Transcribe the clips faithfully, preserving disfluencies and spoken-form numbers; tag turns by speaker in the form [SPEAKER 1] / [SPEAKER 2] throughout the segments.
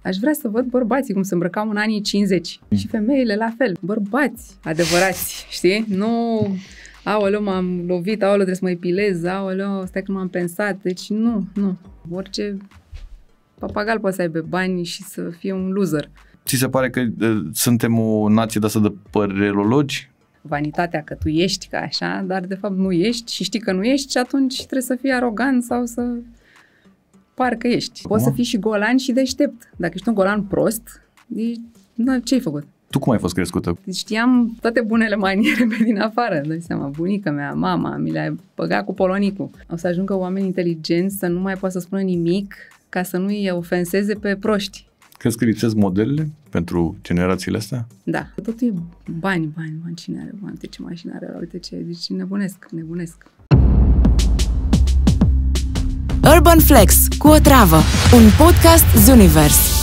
[SPEAKER 1] aș vrea să văd bărbații cum se îmbrăcau în anii cincizeci și femeile la fel, bărbați adevărați, știi? Nu, aoleu, m-am lovit, aoleu, trebuie să mă epilez, aoleu, stai că m-am pensat, deci nu, nu. Orice papagal poate să aibă bani și să fie un loser.
[SPEAKER 2] Ți se pare că uh, suntem o nație de asta de părerologi?
[SPEAKER 1] Vanitatea că tu ești ca așa, dar de fapt nu ești și știi că nu ești și atunci trebuie să fii arogant sau să parcă ești. Poți să fii și golan și deștept. Dacă ești un golan prost, de... ce-ai făcut?
[SPEAKER 2] Tu cum ai fost crescută?
[SPEAKER 1] Știam toate bunele maniere pe din afară, dai seama, bunica mea, mama, mi le-a băgat cu polonicul. O să ajungă oameni inteligenți să nu mai poată să spună nimic ca să nu-i ofenseze pe proști.
[SPEAKER 2] Crezi că lipsesc modelele pentru generațiile astea?
[SPEAKER 1] Da. Totul e bani, bani, bani, cine are bani, uite ce mașină are, uite ce, deci nebunesc, nebunesc.
[SPEAKER 3] Urban Flex cu o travă, un podcast Zunivers.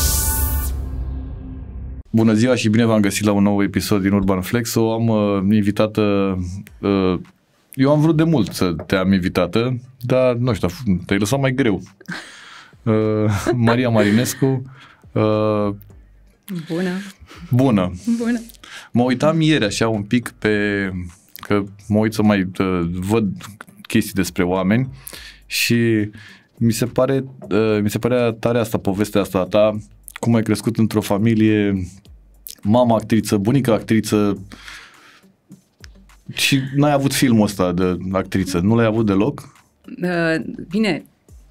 [SPEAKER 2] Bună ziua și bine v-am găsit la un nou episod din Urban Flex. O am uh, invitată, uh, eu am vrut de mult să te am invitată, dar nu știu, te-ai lăsat mai greu. Uh, Maria Marinescu. Uh,
[SPEAKER 1] Bună.
[SPEAKER 2] Bună.
[SPEAKER 1] Bună.
[SPEAKER 2] Mă uitam ieri așa un pic pe, că mă uit să mai uh, văd chestii despre oameni și mi se pare, uh, mi se părea tare asta, povestea asta a ta, cum ai crescut într-o familie, mama actriță, bunica actriță și n-ai avut filmul ăsta de actriță, nu l-ai avut deloc?
[SPEAKER 1] Uh, bine,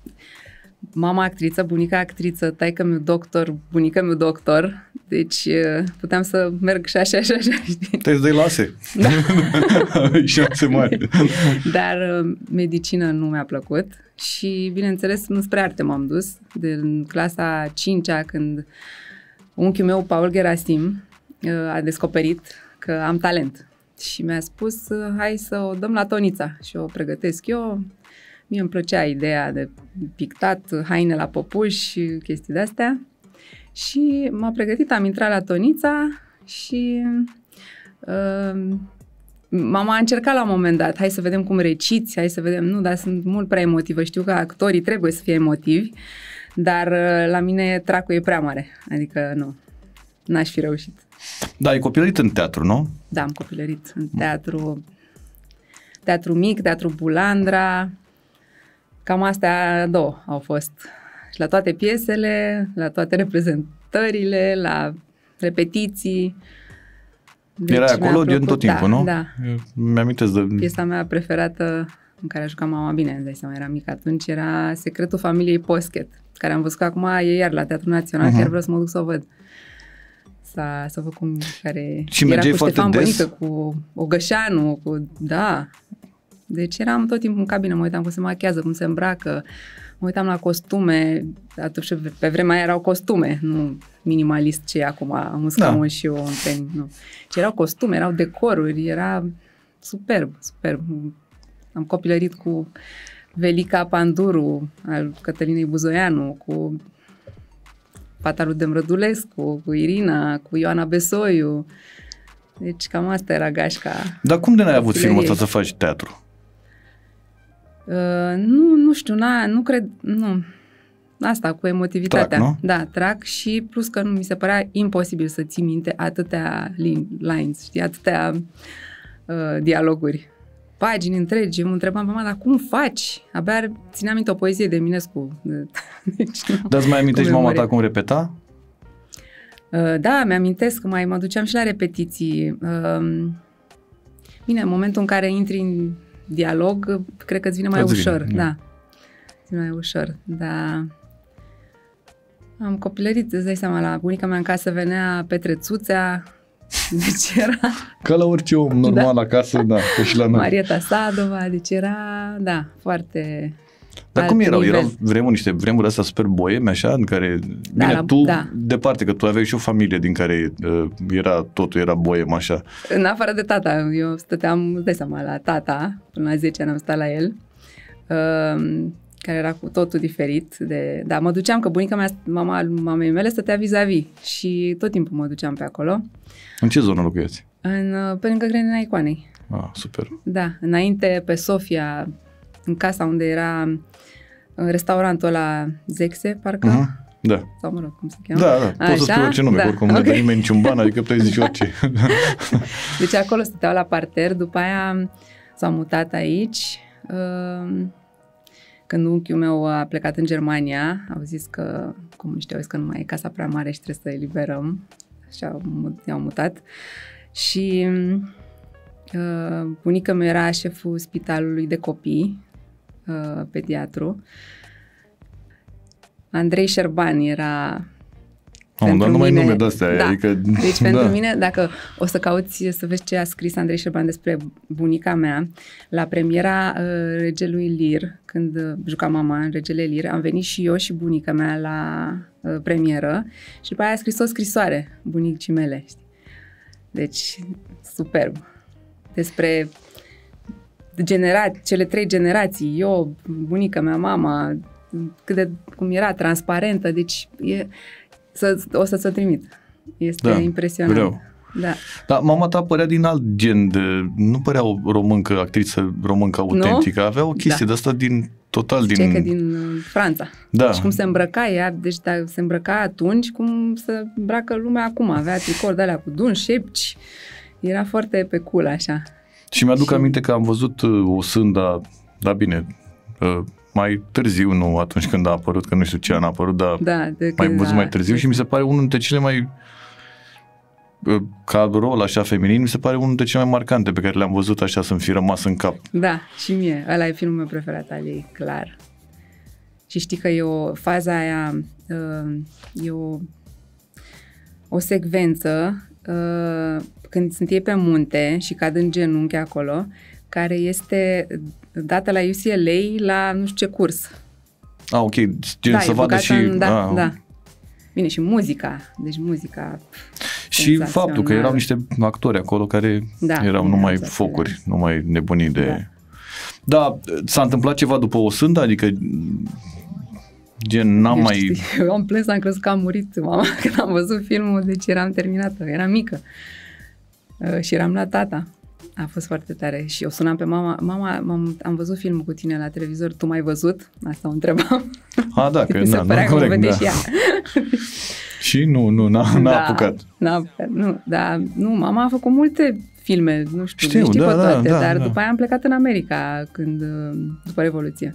[SPEAKER 1] mama actriță, bunica actriță, taică-miu doctor, bunica-miu doctor, deci uh, puteam să merg și așa, și așa, știi?
[SPEAKER 2] Te-ai dai lase.
[SPEAKER 1] Da.
[SPEAKER 2] Șanse mari.
[SPEAKER 1] Dar uh, medicină nu mi-a plăcut și, bineînțeles, spre arte m-am dus. Din clasa a cincea, când unchiul meu, Paul Gerasim, uh, a descoperit că am talent și mi-a spus, uh, hai să o dăm la Tonița și o pregătesc eu. Mie îmi plăcea ideea de pictat, haine la păpuși, chestii de-astea. Și m-a pregătit, am intrat la Tonița și uh, mama a încercat la un moment dat, hai să vedem cum reciți, hai să vedem, nu, dar sunt mult prea emotivă, știu că actorii trebuie să fie emotivi, dar uh, la mine tracul e prea mare, adică nu, n-aș fi reușit.
[SPEAKER 2] Da, ai copilărit în teatru, nu?
[SPEAKER 1] Da, am copilărit în teatru, teatru mic, teatru Bulandra, cam astea două au fost. Și la toate piesele, la toate reprezentările, la repetiții. Deci
[SPEAKER 2] erai acolo din tot timpul,
[SPEAKER 1] da,
[SPEAKER 2] nu?
[SPEAKER 1] Da.
[SPEAKER 2] Mi-amintesc de...
[SPEAKER 1] Piesa mea preferată în care a jucat mama bine, îți dai seama, era mică atunci, era Secretul familiei Poschet, care am văzut că acum e iar la Teatrul Național, uh-huh. Chiar vreau să mă duc să o văd. S-a, s-a făcut cum care
[SPEAKER 2] și
[SPEAKER 1] era cu Ștefan
[SPEAKER 2] des?
[SPEAKER 1] Bănică, cu Ogășanu, cu... Da. Deci eram tot timpul în cabină, mă uitam cum se machează, cum se îmbracă, mă uitam la costume, atunci pe vremea aia erau costume, nu minimalist ce e acum, un scaun da. Și o anteni, nu. Ci erau costume, erau decoruri, era superb, superb. Am copilărit cu Velica Panduru, al Cătălinei Buzoianu, cu fata lui Demrădulescu, cu Irina, cu Ioana Besoiu. Deci cam asta era gașca.
[SPEAKER 2] Dar cum de n-ai avut filmul ăsta să faci teatru?
[SPEAKER 1] Uh, nu, nu știu, na, nu cred, nu. Asta cu emotivitatea.
[SPEAKER 2] Trac, nu?
[SPEAKER 1] Da, trac și plus că nu mi se părea imposibil să ții minte atâtea lines, știi, atâtea uh, dialoguri. Pagini întregi, mă întrebam pe mama, dar cum faci? Abia țineam minte o poezie de Eminescu. Deci,
[SPEAKER 2] dar îți mai amintești mama ta cum repeta?
[SPEAKER 1] Uh, da, mi-amintesc, mai mă duceam și la repetiții. Uh, bine, în momentul în care intri în dialog, cred că îți vine mai îți ușor. Vine, da. Îți vine mai ușor, da. Am copilărit, îți dai seama, la bunica mea în casă venea Petrețuțea, deci era...
[SPEAKER 2] Ca la orice om normal
[SPEAKER 1] da.
[SPEAKER 2] Acasă, da, că și la noi.
[SPEAKER 1] Marieta Sadova, deci era, da, foarte...
[SPEAKER 2] Dar cum erau? Nivel. Erau vremuri, niște vremuri astea super boeme, așa, în care,
[SPEAKER 1] da,
[SPEAKER 2] bine,
[SPEAKER 1] la,
[SPEAKER 2] tu,
[SPEAKER 1] da.
[SPEAKER 2] departe, că tu aveai și o familie din care uh, era, totul era boem, așa.
[SPEAKER 1] În afară de tata, eu stăteam, îți dai seama, la tata, până la zece ani am stat la el, uh, care era cu totul diferit. De, da, mă duceam, că bunica mea, mama mamei mele, stătea vis-a-vis și tot timpul mă duceam pe acolo.
[SPEAKER 2] În ce zonă locuieți?
[SPEAKER 1] În, pe lângă Grădina Icoanei.
[SPEAKER 2] Ah, super.
[SPEAKER 1] Da, înainte pe Sofia, în casa unde era restaurantul ăla Zexe, parcă.
[SPEAKER 2] Uh-huh. Da.
[SPEAKER 1] Sau mă rog, cum se cheamă?
[SPEAKER 2] Da, da, poți să spui orice nume,
[SPEAKER 1] da.
[SPEAKER 2] oricum okay. Nu dă nimeni niciun ban, adică puteai zice orice.
[SPEAKER 1] Deci acolo stăteau la parter, după aia s-au mutat aici. Când unchiul meu a plecat în Germania, au zis că comuniștii au zis că nu mai e casa prea mare și trebuie să eliberăm. Și au mutat. Și uh, bunica mea era șeful spitalului de copii, uh, pediatru. Andrei Șerban era...
[SPEAKER 2] Oh, dar nu mai nume de-astea.
[SPEAKER 1] Da.
[SPEAKER 2] Adică,
[SPEAKER 1] deci pentru
[SPEAKER 2] da.
[SPEAKER 1] mine, dacă o să cauți să vezi ce a scris Andrei Șerban despre bunica mea, la premiera uh, Regelui Lir, când uh, juca mama în Regele Lir, am venit și eu și bunica mea la uh, premieră și după aia a scris o scrisoare bunicii mele. Știi? Deci, superb. Despre genera- cele trei generații, eu, bunica mea, mama, cât de, cum era, transparentă, deci e... Să, o să ți-o trimit. Este
[SPEAKER 2] da,
[SPEAKER 1] impresionant.
[SPEAKER 2] Vreau.
[SPEAKER 1] Da.
[SPEAKER 2] Dar mama ta părea din alt gen de... Nu părea o româncă, actriță româncă autentică. Nu? Avea o chestie da. de asta din... Total din...
[SPEAKER 1] Știi că din Franța.
[SPEAKER 2] Da.
[SPEAKER 1] Și cum se îmbrăca ea, deci da, se îmbrăca atunci cum se îmbracă lumea acum. Avea tricouri de alea cu dun, șepci. Era foarte pe cool așa.
[SPEAKER 2] Și mi-aduc
[SPEAKER 1] și...
[SPEAKER 2] aminte că am văzut uh, o sânda, da bine... Uh, mai târziu, nu atunci când a apărut, că nu știu ce an a apărut, dar
[SPEAKER 1] da,
[SPEAKER 2] mai văzut mai târziu și mi se pare unul dintre cele mai, ca rol așa feminin, mi se pare unul dintre cele mai marcante pe care le-am văzut așa să-mi fi rămas în cap.
[SPEAKER 1] Da, și mie. Ăla e filmul meu preferat al ei, clar. Și știi că e o faza aia, e o, o secvență când sunt ei pe munte și cad în genunchi acolo, care este dată la U C L A la nu știu ce curs.
[SPEAKER 2] Ah, ok. Gen
[SPEAKER 1] da,
[SPEAKER 2] să vadă și...
[SPEAKER 1] În, da,
[SPEAKER 2] ah.
[SPEAKER 1] da. Bine, și muzica. Deci muzica...
[SPEAKER 2] Și faptul că erau niște actori acolo care da, erau numai focuri, ele. numai nebunii de... Da. Da, s-a întâmplat ceva după o sândă? Adică gen n-am
[SPEAKER 1] eu
[SPEAKER 2] mai...
[SPEAKER 1] Știi, eu am plâns, am crezut că a murit mama când am văzut filmul, deci eram terminată, eram mică. Uh, și eram la tata. A fost foarte tare și eu sunam pe mama, mama, am, am văzut filmul cu tine la televizor, tu m-ai văzut? Asta o întrebam.
[SPEAKER 2] A, da, că
[SPEAKER 1] na,
[SPEAKER 2] nu, corect, da.
[SPEAKER 1] Și, ea.
[SPEAKER 2] Și nu, nu, n-a, n-a
[SPEAKER 1] da,
[SPEAKER 2] apucat.
[SPEAKER 1] N-a apucat, nu, dar nu, mama a făcut multe filme, nu știu,
[SPEAKER 2] știu,
[SPEAKER 1] știu
[SPEAKER 2] da,
[SPEAKER 1] pe toate,
[SPEAKER 2] da,
[SPEAKER 1] dar
[SPEAKER 2] da.
[SPEAKER 1] după aia am plecat în America, când, după Revoluție.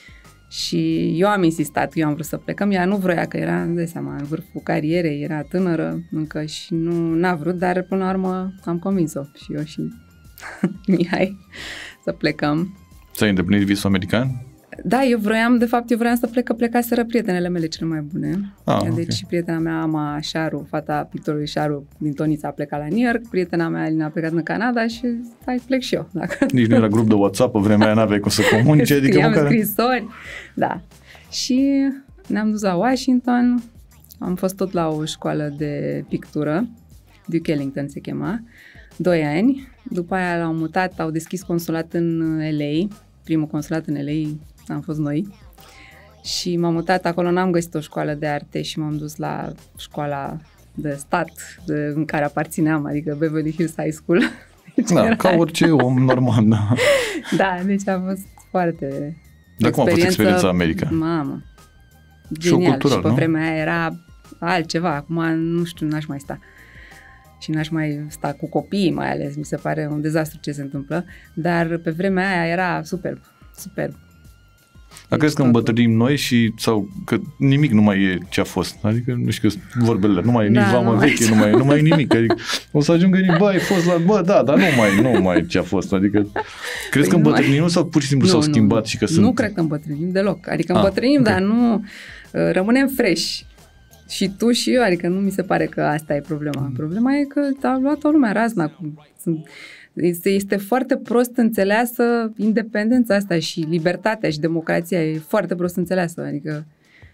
[SPEAKER 1] Și eu am insistat, eu am vrut să plecăm, ea nu vroia, că era, îmi dai seama, în vârful carierei, era tânără încă și nu n-a vrut, dar până la urmă am convins-o și eu și Mihai să plecăm.
[SPEAKER 2] Ți-ai îndeplinit visul american?
[SPEAKER 1] Da, eu vroiam, de fapt, eu vroiam să plec, că plecaseră prietenele mele cele mai bune.
[SPEAKER 2] Ah,
[SPEAKER 1] deci
[SPEAKER 2] okay.
[SPEAKER 1] și prietena mea, Ama Șaru, fata pictorului Șaru din Tonița, a plecat la New York, prietena mea, Alina, a plecat în Canada și hai, plec și eu. Dacă...
[SPEAKER 2] Nici nu era grup de WhatsApp, pe vremea aia n-aveai cum să comunici. Adică
[SPEAKER 1] Scriam
[SPEAKER 2] măcar...
[SPEAKER 1] scrisori, da. Și ne-am dus la Washington, am fost tot la o școală de pictură, Duke Ellington se chema, doi ani. După aia l-au mutat, au deschis consulat în L A, primul consulat în L A am fost noi. Și m-am mutat acolo, n-am găsit o școală de arte și m-am dus la școala de stat de, în care aparțineam, adică Beverly Hills High School. Deci
[SPEAKER 2] da,
[SPEAKER 1] era...
[SPEAKER 2] ca orice om normal, da.
[SPEAKER 1] Da, deci a fost foarte...
[SPEAKER 2] Dar cum a fost experiența America?
[SPEAKER 1] Mamă, genial. Și,
[SPEAKER 2] cultural,
[SPEAKER 1] și pe
[SPEAKER 2] nu?
[SPEAKER 1] vremea aia era altceva, acum nu știu, n-aș mai sta. Și n-aș mai sta cu copiii, mai ales, mi se pare un dezastru ce se întâmplă, dar pe vremea aia era superb, superb.
[SPEAKER 2] Dar crezi că îmbătrânim noi și, sau că nimic nu mai e ce a fost? Adică, nu știu, vorbele, nu mai e
[SPEAKER 1] da,
[SPEAKER 2] nici vamă
[SPEAKER 1] nu
[SPEAKER 2] veche, nu mai, nu mai e nimic. Adică o să ajungă nici, bă, ai fost la, bă, da, dar nu mai, nu mai e ce a fost. Adică, crezi păi că îmbătrânim mai... sau pur și simplu nu, s-au nu, schimbat și că
[SPEAKER 1] nu
[SPEAKER 2] sunt...
[SPEAKER 1] Nu cred că îmbătrânim deloc. Adică îmbătrânim, ah, okay. dar nu rămânem fresh. Și tu și eu, adică nu mi se pare că asta e problema. Problema e că a luat o lumea razna. Este, este foarte prost înțeleasă independența asta și libertatea și democrația e foarte prost înțeleasă. Adică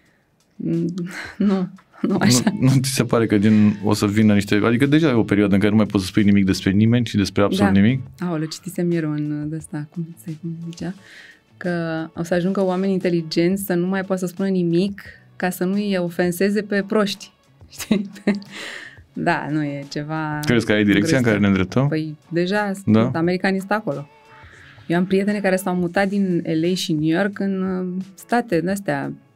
[SPEAKER 1] nu, nu așa.
[SPEAKER 2] Nu, nu ți se pare că din, o să vină niște... Adică deja e o perioadă în care nu mai poți să spui nimic despre nimeni și despre absolut
[SPEAKER 1] da.
[SPEAKER 2] nimic?
[SPEAKER 1] Aoleu, citisem ieri un ăsta, cum se zicea, că o să ajungă oameni inteligenți să nu mai poată să spună nimic ca să nu-i ofenseze pe proști. Știi? Da, nu e ceva...
[SPEAKER 2] Crezi că ai direcția în care ne îndreptăm?
[SPEAKER 1] Păi deja
[SPEAKER 2] da?
[SPEAKER 1] americanii sunt acolo. Eu am prietene care s-au mutat din L A și New York în state de-astea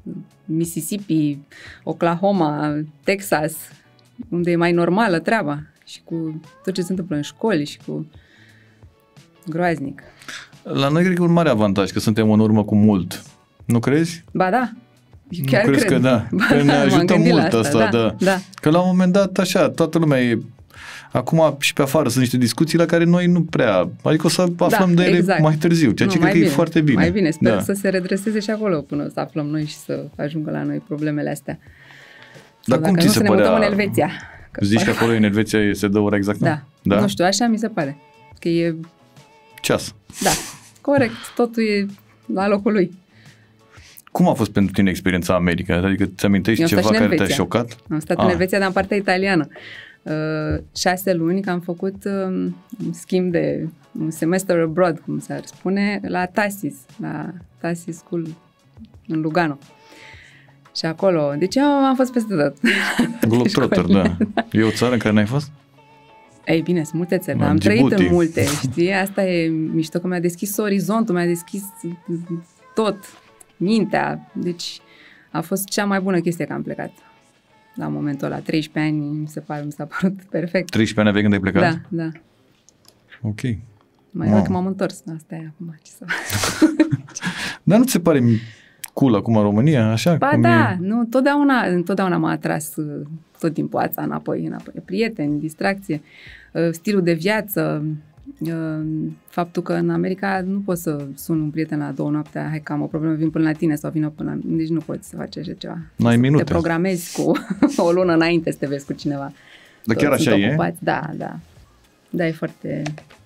[SPEAKER 1] Mississippi, Oklahoma, Texas, unde e mai normală treaba și cu tot ce se întâmplă în școli și cu groaznic.
[SPEAKER 2] La noi cred că e un mare avantaj că suntem în urmă cu mult. Nu crezi?
[SPEAKER 1] Ba da. Chiar
[SPEAKER 2] nu crezi
[SPEAKER 1] cred.
[SPEAKER 2] că da?
[SPEAKER 1] Ba
[SPEAKER 2] că ne
[SPEAKER 1] da,
[SPEAKER 2] ajută mult asta, asta
[SPEAKER 1] da,
[SPEAKER 2] da.
[SPEAKER 1] da.
[SPEAKER 2] Că la un moment dat așa, toată lumea e... Acum și pe afară sunt niște discuții la care noi nu prea... Adică o să aflăm
[SPEAKER 1] da,
[SPEAKER 2] de ele
[SPEAKER 1] exact.
[SPEAKER 2] mai târziu, ceea ce
[SPEAKER 1] nu,
[SPEAKER 2] cred că
[SPEAKER 1] bine,
[SPEAKER 2] e foarte bine.
[SPEAKER 1] Mai bine, sper
[SPEAKER 2] da.
[SPEAKER 1] să se redreseze și acolo până să aflăm noi și să ajungă la noi problemele astea.
[SPEAKER 2] Dar
[SPEAKER 1] sau
[SPEAKER 2] cum ți
[SPEAKER 1] nu,
[SPEAKER 2] se
[SPEAKER 1] să ne
[SPEAKER 2] părea...
[SPEAKER 1] mutăm în Elveția. Că
[SPEAKER 2] Zici că acolo în Elveția se dă ora exactă?
[SPEAKER 1] Da. da. Nu știu, așa mi se pare. Că e...
[SPEAKER 2] Ceas.
[SPEAKER 1] Da, corect. Totul e la locul lui.
[SPEAKER 2] Cum a fost pentru tine experiența America? Adică ți amintești ceva care te-a șocat?
[SPEAKER 1] Am stat
[SPEAKER 2] ah.
[SPEAKER 1] în Elveția, dar în partea italiană. Uh, șase luni că am făcut uh, un schimb de un semester abroad, cum s-ar spune, la Tassis, la Tassis School în Lugano. Și acolo, deci eu am fost peste tot.
[SPEAKER 2] Globetrotter, da. E o țară în care n-ai fost?
[SPEAKER 1] Ei bine, sunt multe țări, dar am trăit în multe, știi? Asta e mișto, că mi-a deschis orizontul, mi-a deschis tot, mintea. Deci a fost cea mai bună chestie că am plecat. La momentul ăla, treisprezece ani, mi se pare, mi s-a părut perfect.
[SPEAKER 2] treisprezece ani aveai când ai plecat?
[SPEAKER 1] Da, da.
[SPEAKER 2] Ok.
[SPEAKER 1] Mai rău că m-am întors, asta e acum, ce să fac.
[SPEAKER 2] Dar nu ți se pare cool acum în România, așa?
[SPEAKER 1] Ba
[SPEAKER 2] cum
[SPEAKER 1] da,
[SPEAKER 2] e...
[SPEAKER 1] nu, totdeauna, întotdeauna m-a atras tot timpul ața înapoi, înapoi. Prieteni, distracție, stilul de viață, faptul că în America nu poți să suni un prieten la două noaptea, hai că am o problemă, vin până la tine sau vină până la mine, deci nu poți să faci așa ceva.
[SPEAKER 2] N-ai minute.
[SPEAKER 1] Te programezi cu o lună înainte să te vezi cu cineva.
[SPEAKER 2] Dar chiar așa e?
[SPEAKER 1] Ocupați. Da, da. Da, e foarte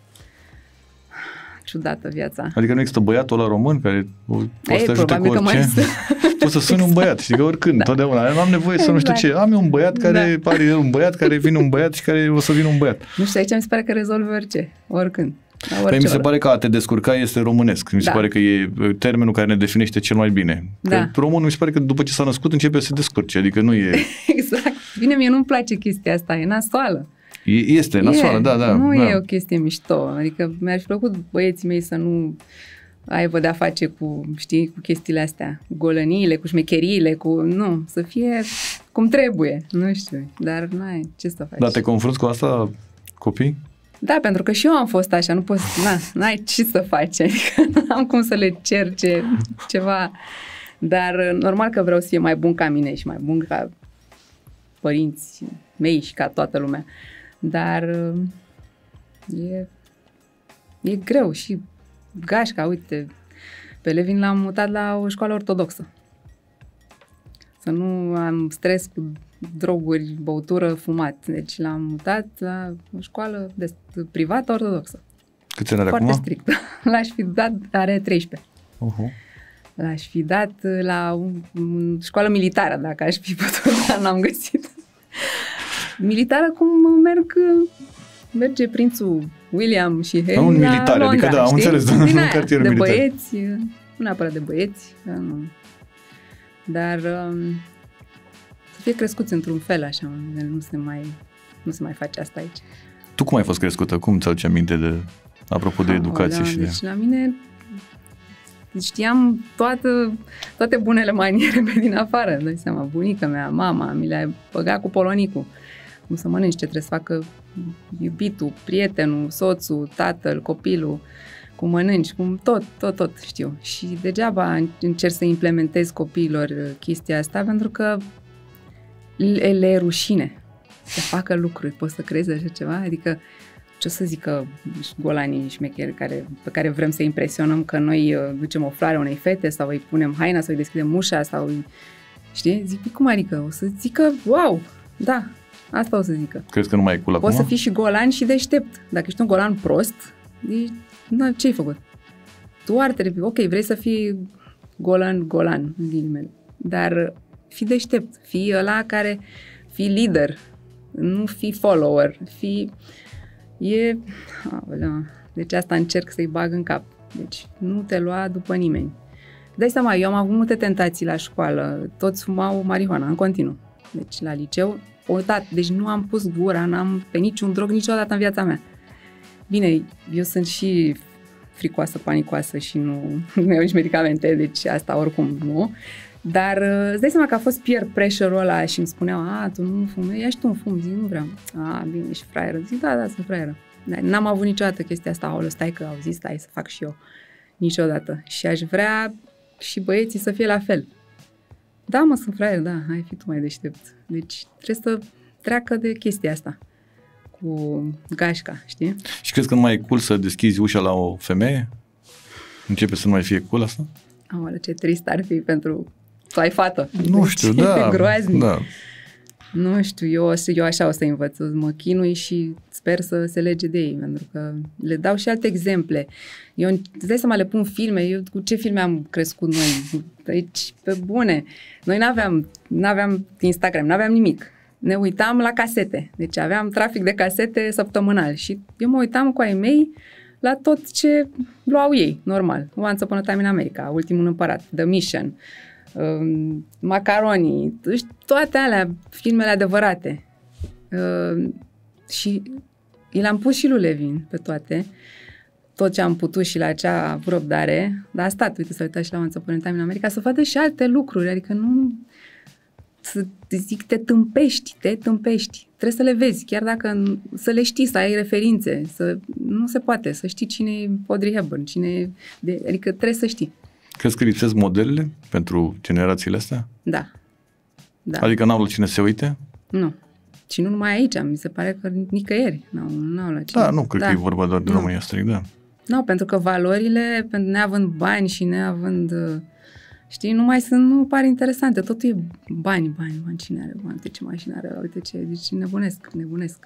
[SPEAKER 1] ciudată viața.
[SPEAKER 2] Adică nu există băiatul ăla român care poate să te ajute cu orice? Poți să suni un băiat, știi că oricând, da. Totdeauna. Nu am nevoie să exact. Nu știu ce. Am eu un băiat care da. Pare un băiat, care vine un băiat și care o să vină un băiat.
[SPEAKER 1] Nu știu, aici mi se pare că rezolvi orice, oricând.
[SPEAKER 2] Păi mi se pare că a te descurca este românesc. Mi se da. Pare că e termenul care ne definește cel mai bine. Că da. Românul mi se pare că după ce s-a născut începe să se descurce, adică nu e...
[SPEAKER 1] Exact. Bine, mie nu-mi place chestia asta, e nasoală.
[SPEAKER 2] Este nasoală,
[SPEAKER 1] e,
[SPEAKER 2] da, da.
[SPEAKER 1] Nu
[SPEAKER 2] da.
[SPEAKER 1] e o chestie mișto. Adică mi-ar fi plăcut băieții mei să nu aibă de-a face cu, știi, cu chestiile astea, golăniile, cu șmecheriile, cu... Nu, să fie cum trebuie, nu știu. Dar n-ai ce să faci.
[SPEAKER 2] Dar te confrunți cu asta, copii?
[SPEAKER 1] Da, pentru că și eu am fost așa, nu poți, na, n-ai ce să faci, adică nu am cum să le cer ce, ceva, dar normal că vreau să fie mai bun ca mine și mai bun ca părinți mei și ca toată lumea, dar e, e greu și gașca, uite, pe Levin l-am mutat la o școală ortodoxă, să nu am stres cu droguri, băutură, fumat. Deci l-am mutat la o școală de, privată ortodoxă.
[SPEAKER 2] Câți ani are
[SPEAKER 1] Foarte
[SPEAKER 2] acum?
[SPEAKER 1] strict. L-aș fi dat, are treisprezece.
[SPEAKER 2] Uh-huh.
[SPEAKER 1] L-aș fi dat la o școală militară, dacă aș fi putut, dar n-am găsit. Militară cum merg, merge prințul William și Harry
[SPEAKER 2] un
[SPEAKER 1] la
[SPEAKER 2] militar,
[SPEAKER 1] Londra,
[SPEAKER 2] adică da, am înțeles,
[SPEAKER 1] din
[SPEAKER 2] un
[SPEAKER 1] aia,
[SPEAKER 2] cartier
[SPEAKER 1] de
[SPEAKER 2] militar.
[SPEAKER 1] băieți, nu neapărat de băieți, nu. Dar um, să fie crescuți într-un fel așa, nu se mai, nu se mai face asta aici.
[SPEAKER 2] Tu cum ai fost crescută? Cum ți-aduce aminte de, apropo de educație?
[SPEAKER 1] Oh,
[SPEAKER 2] și
[SPEAKER 1] da,
[SPEAKER 2] de...
[SPEAKER 1] Deci la mine știam toată, toate bunele maniere pe din afară, dai seama, bunica mea, mama, mi le-a băgat cu polonicul, cum să mănânci, ce trebuie să facă iubitul, prietenul, soțul, tatăl, copilul, cum mănânci, cum tot, tot, tot știu. Și degeaba încerc să implementez copiilor chestia asta, pentru că le, le e rușine să facă lucruri. Poți să crezi așa ceva? Adică ce o să zică golanii șmecheri care, pe care vrem să impresionăm că noi ducem o floare unei fete sau îi punem haina sau îi deschidem ușa sau îi... Știi? Zic, cum adică? O să zică, wow, da, asta o să zică.
[SPEAKER 2] Crezi că nu mai e cool acum?
[SPEAKER 1] Poți să fii și golan și deștept. Dacă ești un golan prost, na, ce ai făcut? Tu ar trebui, ok, vrei să fii golan, golan, în ghilimele, dar fii deștept, fii ăla care, fii lider, nu fii follower, fii, e, aolea, deci asta încerc să-i bag în cap, deci nu te lua după nimeni. Dai seama, eu am avut multe tentații la școală, toți fumau marihuana, în continuu, deci la liceu, uitat, deci nu am pus gura, n-am pe niciun drog niciodată în viața mea. Bine, eu sunt și fricoasă, panicoasă și nu, nu iau nici medicamente, deci asta oricum nu, Dar uh, îți dai seama că a fost peer pressure-ul ăla și îmi spuneau, a, tu nu fumezi, ia și tu un fum, zic, nu vreau. A, bine, ești fraieră. Zic, da, da, sunt fraieră. Dar n-am avut niciodată chestia asta, aoleu, stai că au zis, stai să fac și eu. Niciodată. Și aș vrea și băieții să fie la fel. Da, mă, sunt fraier, da, hai, fi tu mai deștept. Deci trebuie să treacă de chestia asta cu gașca, știi?
[SPEAKER 2] Și crezi că nu mai e cool să deschizi ușa la o femeie? Începe să nu mai fie cool asta?
[SPEAKER 1] Aoleu, ce trist ar fi pentru... Tu ai fată.
[SPEAKER 2] Nu
[SPEAKER 1] deci,
[SPEAKER 2] știu, da.
[SPEAKER 1] Groaznic.
[SPEAKER 2] Da.
[SPEAKER 1] Nu știu, eu, eu așa o să învăț, mă chinui și sper să se lege de ei, pentru că le dau și alte exemple. Eu, îți dai seama, le pun filme, eu cu ce filme am crescut noi? Deci, pe bune. Noi n-aveam, n-aveam Instagram, n-aveam nimic. Ne uitam la casete, deci aveam trafic de casete săptămânal și eu mă uitam cu ai mei la tot ce luau ei, normal. Once Upon a Time in America, Ultimul Împărat, The Mission, uh, Macaroni, toate alea, filmele adevărate. Uh, și i l-am pus și lui Levin pe toate, tot ce am putut și la ce a avut răbdare, dar a stat, uite, să uita și la Once Upon a Time in America, să vadă și alte lucruri, adică nu... să zic, te tâmpești, te tâmpești. Trebuie să le vezi, chiar dacă să le știi, să ai referințe, să nu se poate, să știi cine e Audrey Hepburn, cine e, de, adică trebuie să știi.
[SPEAKER 2] Crezi că lipsesc modelele pentru generațiile astea?
[SPEAKER 1] Da. da.
[SPEAKER 2] Adică n-au la cine se uite?
[SPEAKER 1] Nu. Și nu numai aici, mi se pare că nicăieri n-au, n-au la cine.
[SPEAKER 2] Da, nu cred
[SPEAKER 1] da.
[SPEAKER 2] că e vorba doar de
[SPEAKER 1] nu.
[SPEAKER 2] România strict, da.
[SPEAKER 1] Nu, pentru că valorile, pentru neavând bani și neavând... Știi, nu mai sunt, nu pare interesante. Totul e bani, bani, bani. Cine are bani? Uite ce mașină are, uite ce... Deci nebunesc, nebunesc.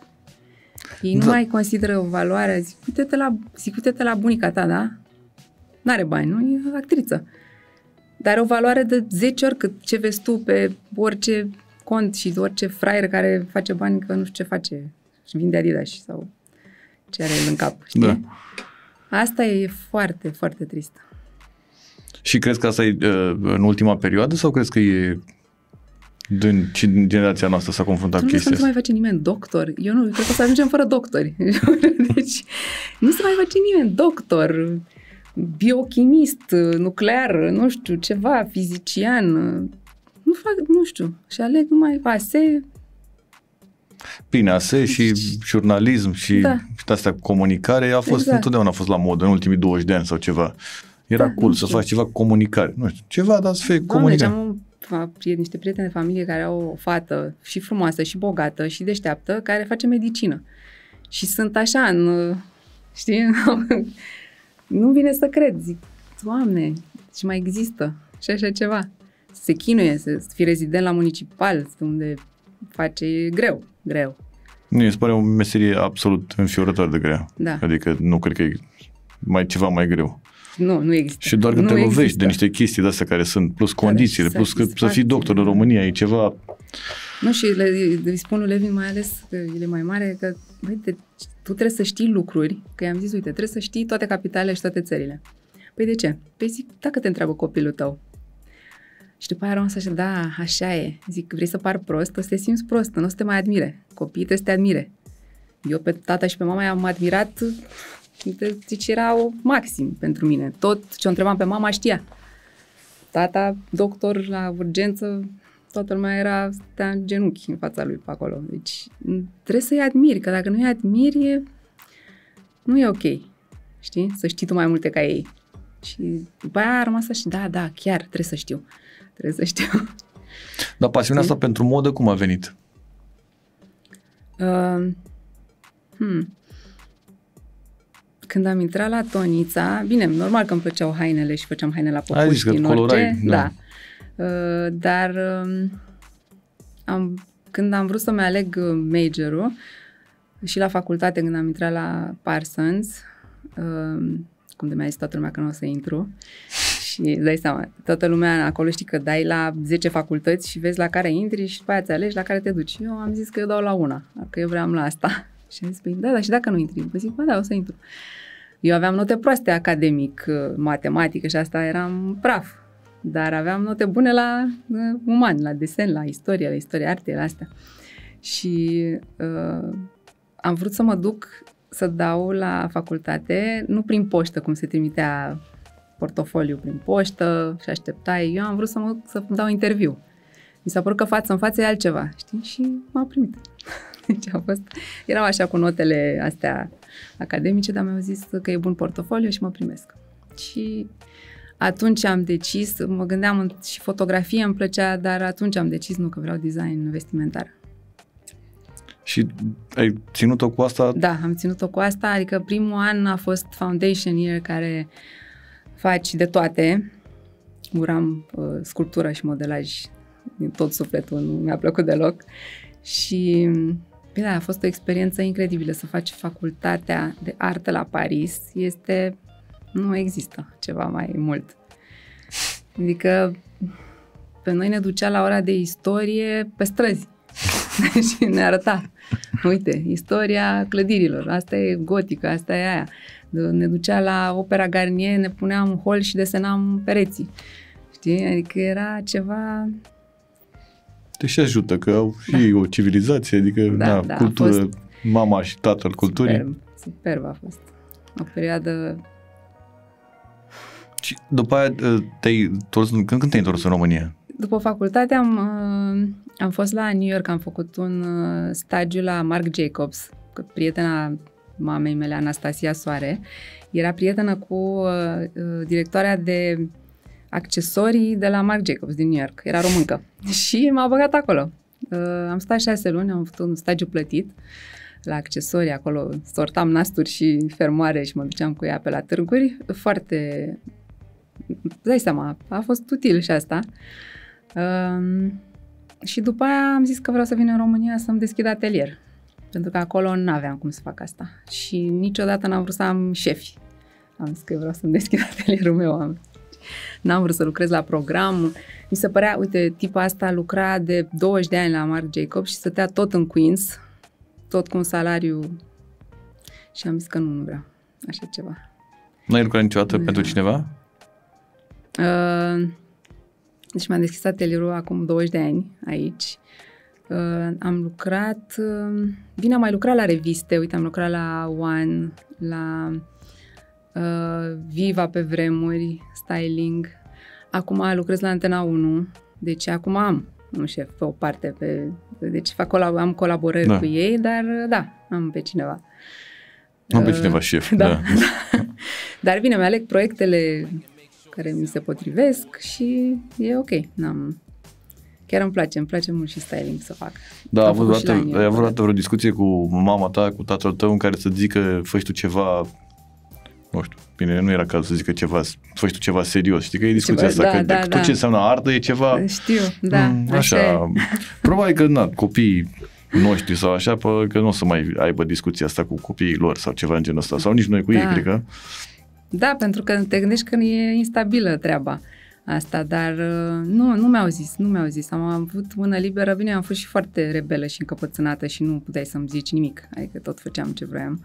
[SPEAKER 1] Ei da. nu mai consideră valoarea. Zic, uite-te la, zic, uite-te la bunica ta, da? N-are bani, nu? E actriță. Dar are o valoare de zece ori cât ce vezi tu pe orice cont și orice fraier care face bani, că nu știu ce face. Și vinde Adidas sau ce are el în cap, știi?
[SPEAKER 2] Da.
[SPEAKER 1] Asta e foarte, foarte trist.
[SPEAKER 2] Și crezi că asta e uh, în ultima perioadă sau crezi că e din, și din generația noastră s-a confruntat cu chestia?
[SPEAKER 1] Nu se mai face nimeni doctor. Eu nu, cred că o să ajungem fără doctori. Deci nu se mai face nimeni doctor, biochimist, nuclear, nu știu, ceva, fizician. Nu fac, nu știu. Și aleg numai A S E.
[SPEAKER 2] Bine, A S E și jurnalism și
[SPEAKER 1] da.
[SPEAKER 2] astea comunicare a fost, exact. Întotdeauna a fost la modă în ultimii douăzeci de ani sau ceva. Era da, cool să faci ceva comunicare. Nu știu, ceva, dar să fie comunicare.
[SPEAKER 1] Doamne, am niște prieteni de familie care au o fată și frumoasă, și bogată, și deșteaptă, care face medicină. Și sunt așa, în, știi? Nu vine să cred. Zic, Doamne, și mai există și așa ceva. Se chinuie să fii rezident la municipal, unde face greu, greu.
[SPEAKER 2] Nu, îmi pare o meserie absolut înfiorătoare de grea.
[SPEAKER 1] Da.
[SPEAKER 2] Adică nu cred că e mai ceva mai greu.
[SPEAKER 1] Nu, nu există.
[SPEAKER 2] Și doar că
[SPEAKER 1] nu
[SPEAKER 2] te lovești
[SPEAKER 1] există.
[SPEAKER 2] de niște chestii de-astea care sunt, plus condițiile, plus că să fii doctor în România, e ceva...
[SPEAKER 1] Nu, și le, le spun lui Levin mai ales, că el e mai mare, că uite, tu trebuie să știi lucruri, că i-am zis, uite, trebuie să știi toate capitalele și toate țările. Păi de ce? Păi zic, dacă te întreabă copilul tău. Și după aia rămas așa, da, așa e. Zic, vrei să par prost, o să te simți prost, nu o să te mai admire. Copiii trebuie să te admire. Eu pe tata și pe mama i-am admirat... Deci era o maxim pentru mine. Tot ce o întrebam pe mama știa. Tata, doctor la urgență, toată lumea era, stătea în genunchi în fața lui pe acolo. Deci trebuie să-i admiri, că dacă nu-i admiri, e, nu e ok. Știi? Să știi tu mai multe ca ei. Și după aia a rămas așa, da, da, chiar trebuie să știu. Trebuie să știu.
[SPEAKER 2] Dar pasiunea asta pentru modă cum a venit?
[SPEAKER 1] Uh, hmm... Când am intrat la Tonița, bine, normal că îmi plăceau hainele și făceam haine la popuști din orice, da. da. Uh, dar uh, am, când am vrut să-mi aleg majorul și la facultate, când am intrat la Parsons, uh, cum de mi-a zis toată lumea că nu o să intru, și îți dai seama, toată lumea acolo știi că dai la zece facultăți și vezi la care intri și după aia îți alegi la care te duci. Eu am zis că eu dau la una, că eu vreau la asta. Și am zis, păi, da, dar și dacă nu intri? Păi zic, bă, da, o să intru. Eu aveam note proaste academic, matematică și asta eram praf. Dar aveam note bune la uh, uman, la desen, la istorie, la istorie arte, la astea. Și uh, am vrut să mă duc să dau la facultate, nu prin poștă, cum se trimitea portofoliu prin poștă și așteptai. Eu am vrut să mă să dau interviu. Mi s-a părut că față în față e altceva, știi? Și m-a primit. Deci a fost, erau așa cu notele astea academice, dar mi-au zis că e bun portofoliu și mă primesc. Și atunci am decis, mă gândeam și fotografie îmi plăcea, dar atunci am decis nu că vreau design vestimentar.
[SPEAKER 2] Și ai ținut-o cu asta?
[SPEAKER 1] Da, am ținut-o cu asta, adică primul an a fost foundation year care faci de toate. Uram uh, sculptură și modelaj din tot sufletul, nu mi-a plăcut deloc. Și bine, a fost o experiență incredibilă să faci facultatea de artă la Paris. Este, nu există ceva mai mult. Adică pe noi ne ducea la ora de istorie pe străzi și ne arăta. Uite, istoria clădirilor, asta e gotică, asta e aia. Ne ducea la Opera Garnier, ne puneam în hol și desenam pereții. Știi? Adică era ceva...
[SPEAKER 2] Te și ajută, că au și da. o civilizație, adică
[SPEAKER 1] da,
[SPEAKER 2] na,
[SPEAKER 1] da,
[SPEAKER 2] cultură,
[SPEAKER 1] fost...
[SPEAKER 2] mama și tatăl culturii.
[SPEAKER 1] Superb, superb a fost. O perioadă...
[SPEAKER 2] Și după aia te-ai întors, când, când te-ai întors în România?
[SPEAKER 1] După facultate am, am fost la New York, am făcut un stagiu la Marc Jacobs, că prietena mamei mele, Anastasia Soare, era prietenă cu uh, directoarea de accesorii de la Marc Jacobs din New York, era româncă și m-a băgat acolo. Uh, am stat șase luni, am făcut un stagiu plătit la accesorii, acolo sortam nasturi și fermoare și mă duceam cu ea pe la târguri, foarte... dai seama, a fost util și asta. Uh, și după aia am zis că vreau să vin în România să-mi deschid atelier, pentru că acolo nu aveam cum să fac asta și niciodată n-am vrut să am șefi. Am zis că vreau să-mi deschid atelierul meu. Am... N-am vrut să lucrez la program. Mi se părea, uite, tipa asta lucra de douăzeci de ani la Marc Jacobs și stătea tot în Queens, tot cu un salariu și am zis că nu, nu vreau așa ceva.
[SPEAKER 2] Nu ai lucrat niciodată
[SPEAKER 1] nu
[SPEAKER 2] pentru cineva?
[SPEAKER 1] Uh, deci m-am deschis atelierul acum douăzeci de ani aici. Uh, am lucrat, uh, bine, am mai lucrat la reviste, uite, am lucrat la One, la uh, Viva pe vremuri, styling. Acum lucrez la Antena unu, deci acum am un șef pe o parte, pe, deci fac colab- am colaborări da. cu ei, dar da, am pe cineva.
[SPEAKER 2] Am pe uh, cineva șef,
[SPEAKER 1] da.
[SPEAKER 2] da.
[SPEAKER 1] Dar bine, mi-aleg proiectele care mi se potrivesc și e ok, n-am... Chiar îmi place, îmi place mult și styling să fac.
[SPEAKER 2] Da, ai avut vreodată vreo discuție cu mama ta, cu tatăl tău, în care să zică, fă-și tu ceva, nu știu, bine, nu era cazul să zică ceva, fă-și tu ceva serios, știi că e discuția
[SPEAKER 1] ceva,
[SPEAKER 2] asta,
[SPEAKER 1] da,
[SPEAKER 2] că
[SPEAKER 1] da,
[SPEAKER 2] tot ce înseamnă artă e ceva...
[SPEAKER 1] Știu, da,
[SPEAKER 2] m- așa, așa probabil că, na, copiii noștri sau așa, că nu o să mai aibă discuția asta cu copiii lor sau ceva în genul ăsta, sau nici noi cu
[SPEAKER 1] da.
[SPEAKER 2] ei, cred că...
[SPEAKER 1] Da, pentru că te gândești că e instabilă treaba asta, dar nu, nu mi-au zis, nu mi-au zis. Am avut mână liberă, bine, am fost și foarte rebelă și încăpățânată și nu puteai să-mi zici nimic, adică tot făceam ce vroiam.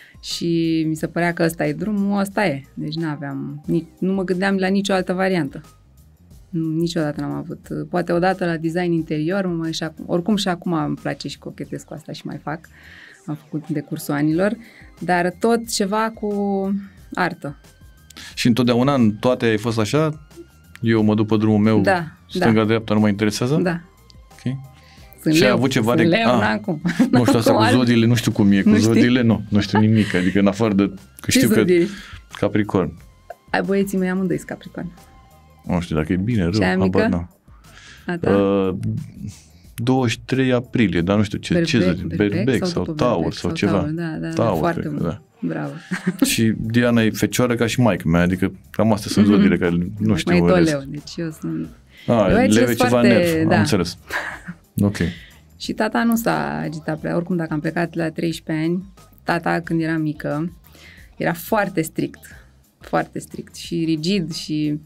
[SPEAKER 1] Și mi se părea că ăsta e drumul, ăsta e. Deci n-aveam, nici, nu mă gândeam la nicio altă variantă. Niciodată n-am avut. Poate odată la design interior, mă, și acum, oricum și acum îmi place și cochetez cu asta și mai fac. Am făcut de cursul anilor, dar tot ceva cu artă.
[SPEAKER 2] Și întotdeauna în toate ai fost așa? Eu mă duc pe drumul meu,
[SPEAKER 1] da,
[SPEAKER 2] stânga-dreapta, nu mă interesează?
[SPEAKER 1] Da.
[SPEAKER 2] Ok.
[SPEAKER 1] Sunt
[SPEAKER 2] și
[SPEAKER 1] leu,
[SPEAKER 2] ai avut ceva
[SPEAKER 1] sunt
[SPEAKER 2] de...
[SPEAKER 1] leu,
[SPEAKER 2] ah,
[SPEAKER 1] n-acum.
[SPEAKER 2] Nu știu, asta cu zodiile, nu știu cum e. Cu
[SPEAKER 1] nu
[SPEAKER 2] zodiile, nu. Nu știu nimic. Adică în afară de... Că știu că Capricorn.
[SPEAKER 1] Ai băieții mei amândoi Capricorn.
[SPEAKER 2] Nu știu dacă e bine, rău.
[SPEAKER 1] Și aia mică?
[SPEAKER 2] Nu.
[SPEAKER 1] A ta?
[SPEAKER 2] Uh, douăzeci și trei aprilie, dar nu știu ce,
[SPEAKER 1] berbec,
[SPEAKER 2] ce zic,
[SPEAKER 1] berbec,
[SPEAKER 2] berbec sau, sau taur sau, sau ceva.
[SPEAKER 1] Taur, da, da,
[SPEAKER 2] taur,
[SPEAKER 1] foarte
[SPEAKER 2] mult.
[SPEAKER 1] Da. Bravo.
[SPEAKER 2] Și Diana e fecioară ca și maică mea, adică cam astea sunt zodiile care nu știu.
[SPEAKER 1] Mai tot leu, deci eu sunt...
[SPEAKER 2] A,
[SPEAKER 1] eu
[SPEAKER 2] leu e ceva
[SPEAKER 1] foarte,
[SPEAKER 2] nerv,
[SPEAKER 1] da.
[SPEAKER 2] am înțeles. Ok.
[SPEAKER 1] Și tata nu s-a agitat prea, oricum dacă am plecat la treisprezece ani, tata când era mică, era foarte strict, foarte strict și rigid și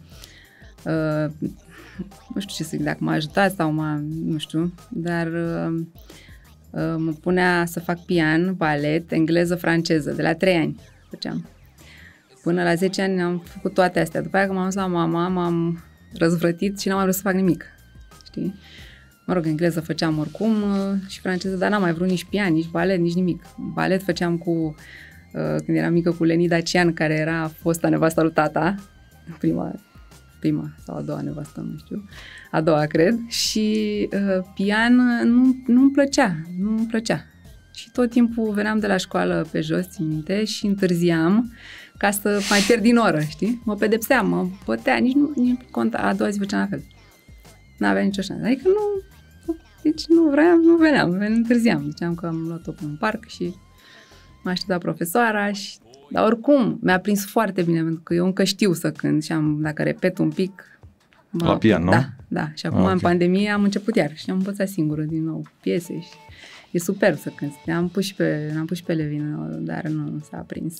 [SPEAKER 1] uh, nu știu ce să zic, dacă m-a ajutat sau m-a, nu știu, dar uh, uh, mă punea să fac pian, balet, engleză, franceză, de la trei ani făceam. Până la zece ani am făcut toate astea. După aia când m-am dus la mama, m-am răzvrătit și n-am mai vrut să fac nimic, știi? Mă rog, engleză făceam oricum și franceză, dar n-am mai vrut nici pian, nici balet, nici nimic. Balet făceam cu, uh, când eram mică, cu Leni Dacian, care era fosta nevasta lui tata prima, prima sau a doua nevastă, nu știu, a doua cred, și uh, pian nu, nu-mi plăcea, nu-mi plăcea. Și tot timpul veneam de la școală pe jos, țin minte, și întârziam ca să mai pierd din oră, știi? Mă pedepseam, mă bătea, nici nu, nici nu conta, a doua zi făceam la fel. N-avea nicio șansă. Adică nu, deci nu vreau, nu veneam, întârziam. Ziceam că am luat-o pe un parc și m-a așteptat profesoara și... Dar oricum, mi-a prins foarte bine, pentru că eu încă știu să cânt și am, dacă repet un pic... Mă,
[SPEAKER 2] la pian, nu?
[SPEAKER 1] Da, da. Și acum ah, okay. în pandemie am început iar și am învățat singură din nou piese și e superb să cânti. Am pus și pe, am pus și pe Levin, dar nu s-a prins.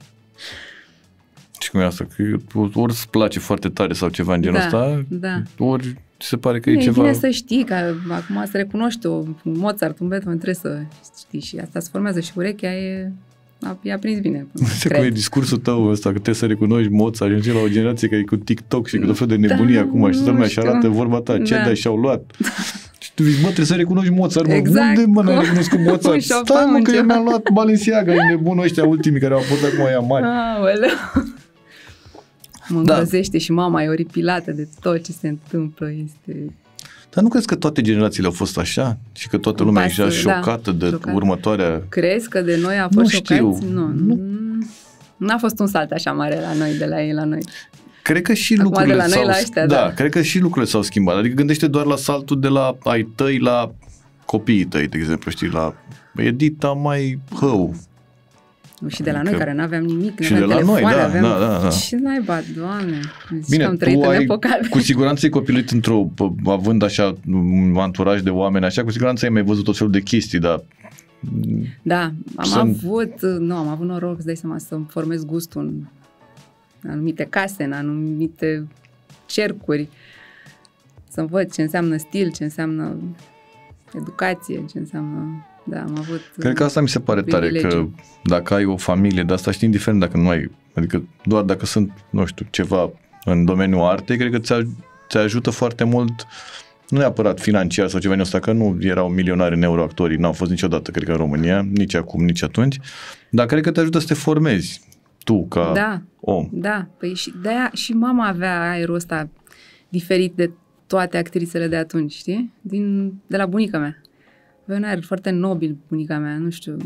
[SPEAKER 2] Și cum e asta? Că ori îți place foarte tare sau ceva în genul
[SPEAKER 1] da,
[SPEAKER 2] ăsta,
[SPEAKER 1] da.
[SPEAKER 2] ori se pare că e,
[SPEAKER 1] e
[SPEAKER 2] ceva...
[SPEAKER 1] E bine să știi, că acum să recunoști un Mozart, un Beethoven, trebuie să știi și asta se formează și urechea e... I-a prins bine.
[SPEAKER 2] Se cum e discursul tău ăsta, că trebuie să recunoști Mozart, ajungi la o generație care e cu TikTok și cu tot fel de nebunie da, acum și toată lumea și arată vorba ta, ce da. dai și-au luat. Și tu zici, mă, trebuie să recunoști Mozart, mă, exact. Unde mă n-ai recunoscut Mozart? Stai mă, că eu mi-am luat Balenciaga, e nebunul ăștia ultimii care au fost acum aia mari.
[SPEAKER 1] Aoleu. Mă îngrozește da. Și mama e oripilată de tot ce se întâmplă, este...
[SPEAKER 2] Dar nu crezi că toate generațiile au fost așa? Și că toată lumea e deja șocată da, de șocat. Următoarea...
[SPEAKER 1] Crezi că de noi a fost nu șocați? Știu. Nu, nu. N-a fost un salt așa mare la noi, de la ei la noi.
[SPEAKER 2] Cred că și
[SPEAKER 1] acum
[SPEAKER 2] lucrurile
[SPEAKER 1] de la
[SPEAKER 2] s-au...
[SPEAKER 1] noi la ăștia,
[SPEAKER 2] da,
[SPEAKER 1] da,
[SPEAKER 2] cred că și lucrurile s-au schimbat. Adică gândește doar la saltul de la ai tăi la copiii tăi, de exemplu, știi, la Edita mai hău.
[SPEAKER 1] Și de la noi, care n-aveam nimic,
[SPEAKER 2] și de la noi, da, aveam... da, da, da.
[SPEAKER 1] Și naiba, Doamne,
[SPEAKER 2] bine,
[SPEAKER 1] am trăit
[SPEAKER 2] tu
[SPEAKER 1] în
[SPEAKER 2] ai,
[SPEAKER 1] epoca.
[SPEAKER 2] cu siguranță ai copilărit într-o, având așa un anturaj de oameni așa, cu siguranță ai mai văzut tot felul de chestii, dar...
[SPEAKER 1] Da, am
[SPEAKER 2] să...
[SPEAKER 1] avut, nu, am avut noroc, îți dai seama, să-mi formez gustul în anumite case, în anumite cercuri, să văd ce înseamnă stil, ce înseamnă educație, ce înseamnă... Da, am avut
[SPEAKER 2] cred că asta mi se pare tare, că dacă ai o familie de asta, știi, indiferent dacă nu ai, adică doar dacă sunt, nu știu, ceva în domeniul artei, cred că ți, ți ajută foarte mult, nu neapărat financiar sau ceva în ăsta, că nu erau milionari în euro actorii, n-au fost niciodată, cred că în România, nici acum, nici atunci, dar cred că te ajută să te formezi tu ca
[SPEAKER 1] da,
[SPEAKER 2] om.
[SPEAKER 1] Da, păi și de-aia și mama avea aerul ăsta diferit de toate actrițele de atunci, știi? Din, de la bunica mea. Avea un aer foarte nobil, bunica mea, nu știu,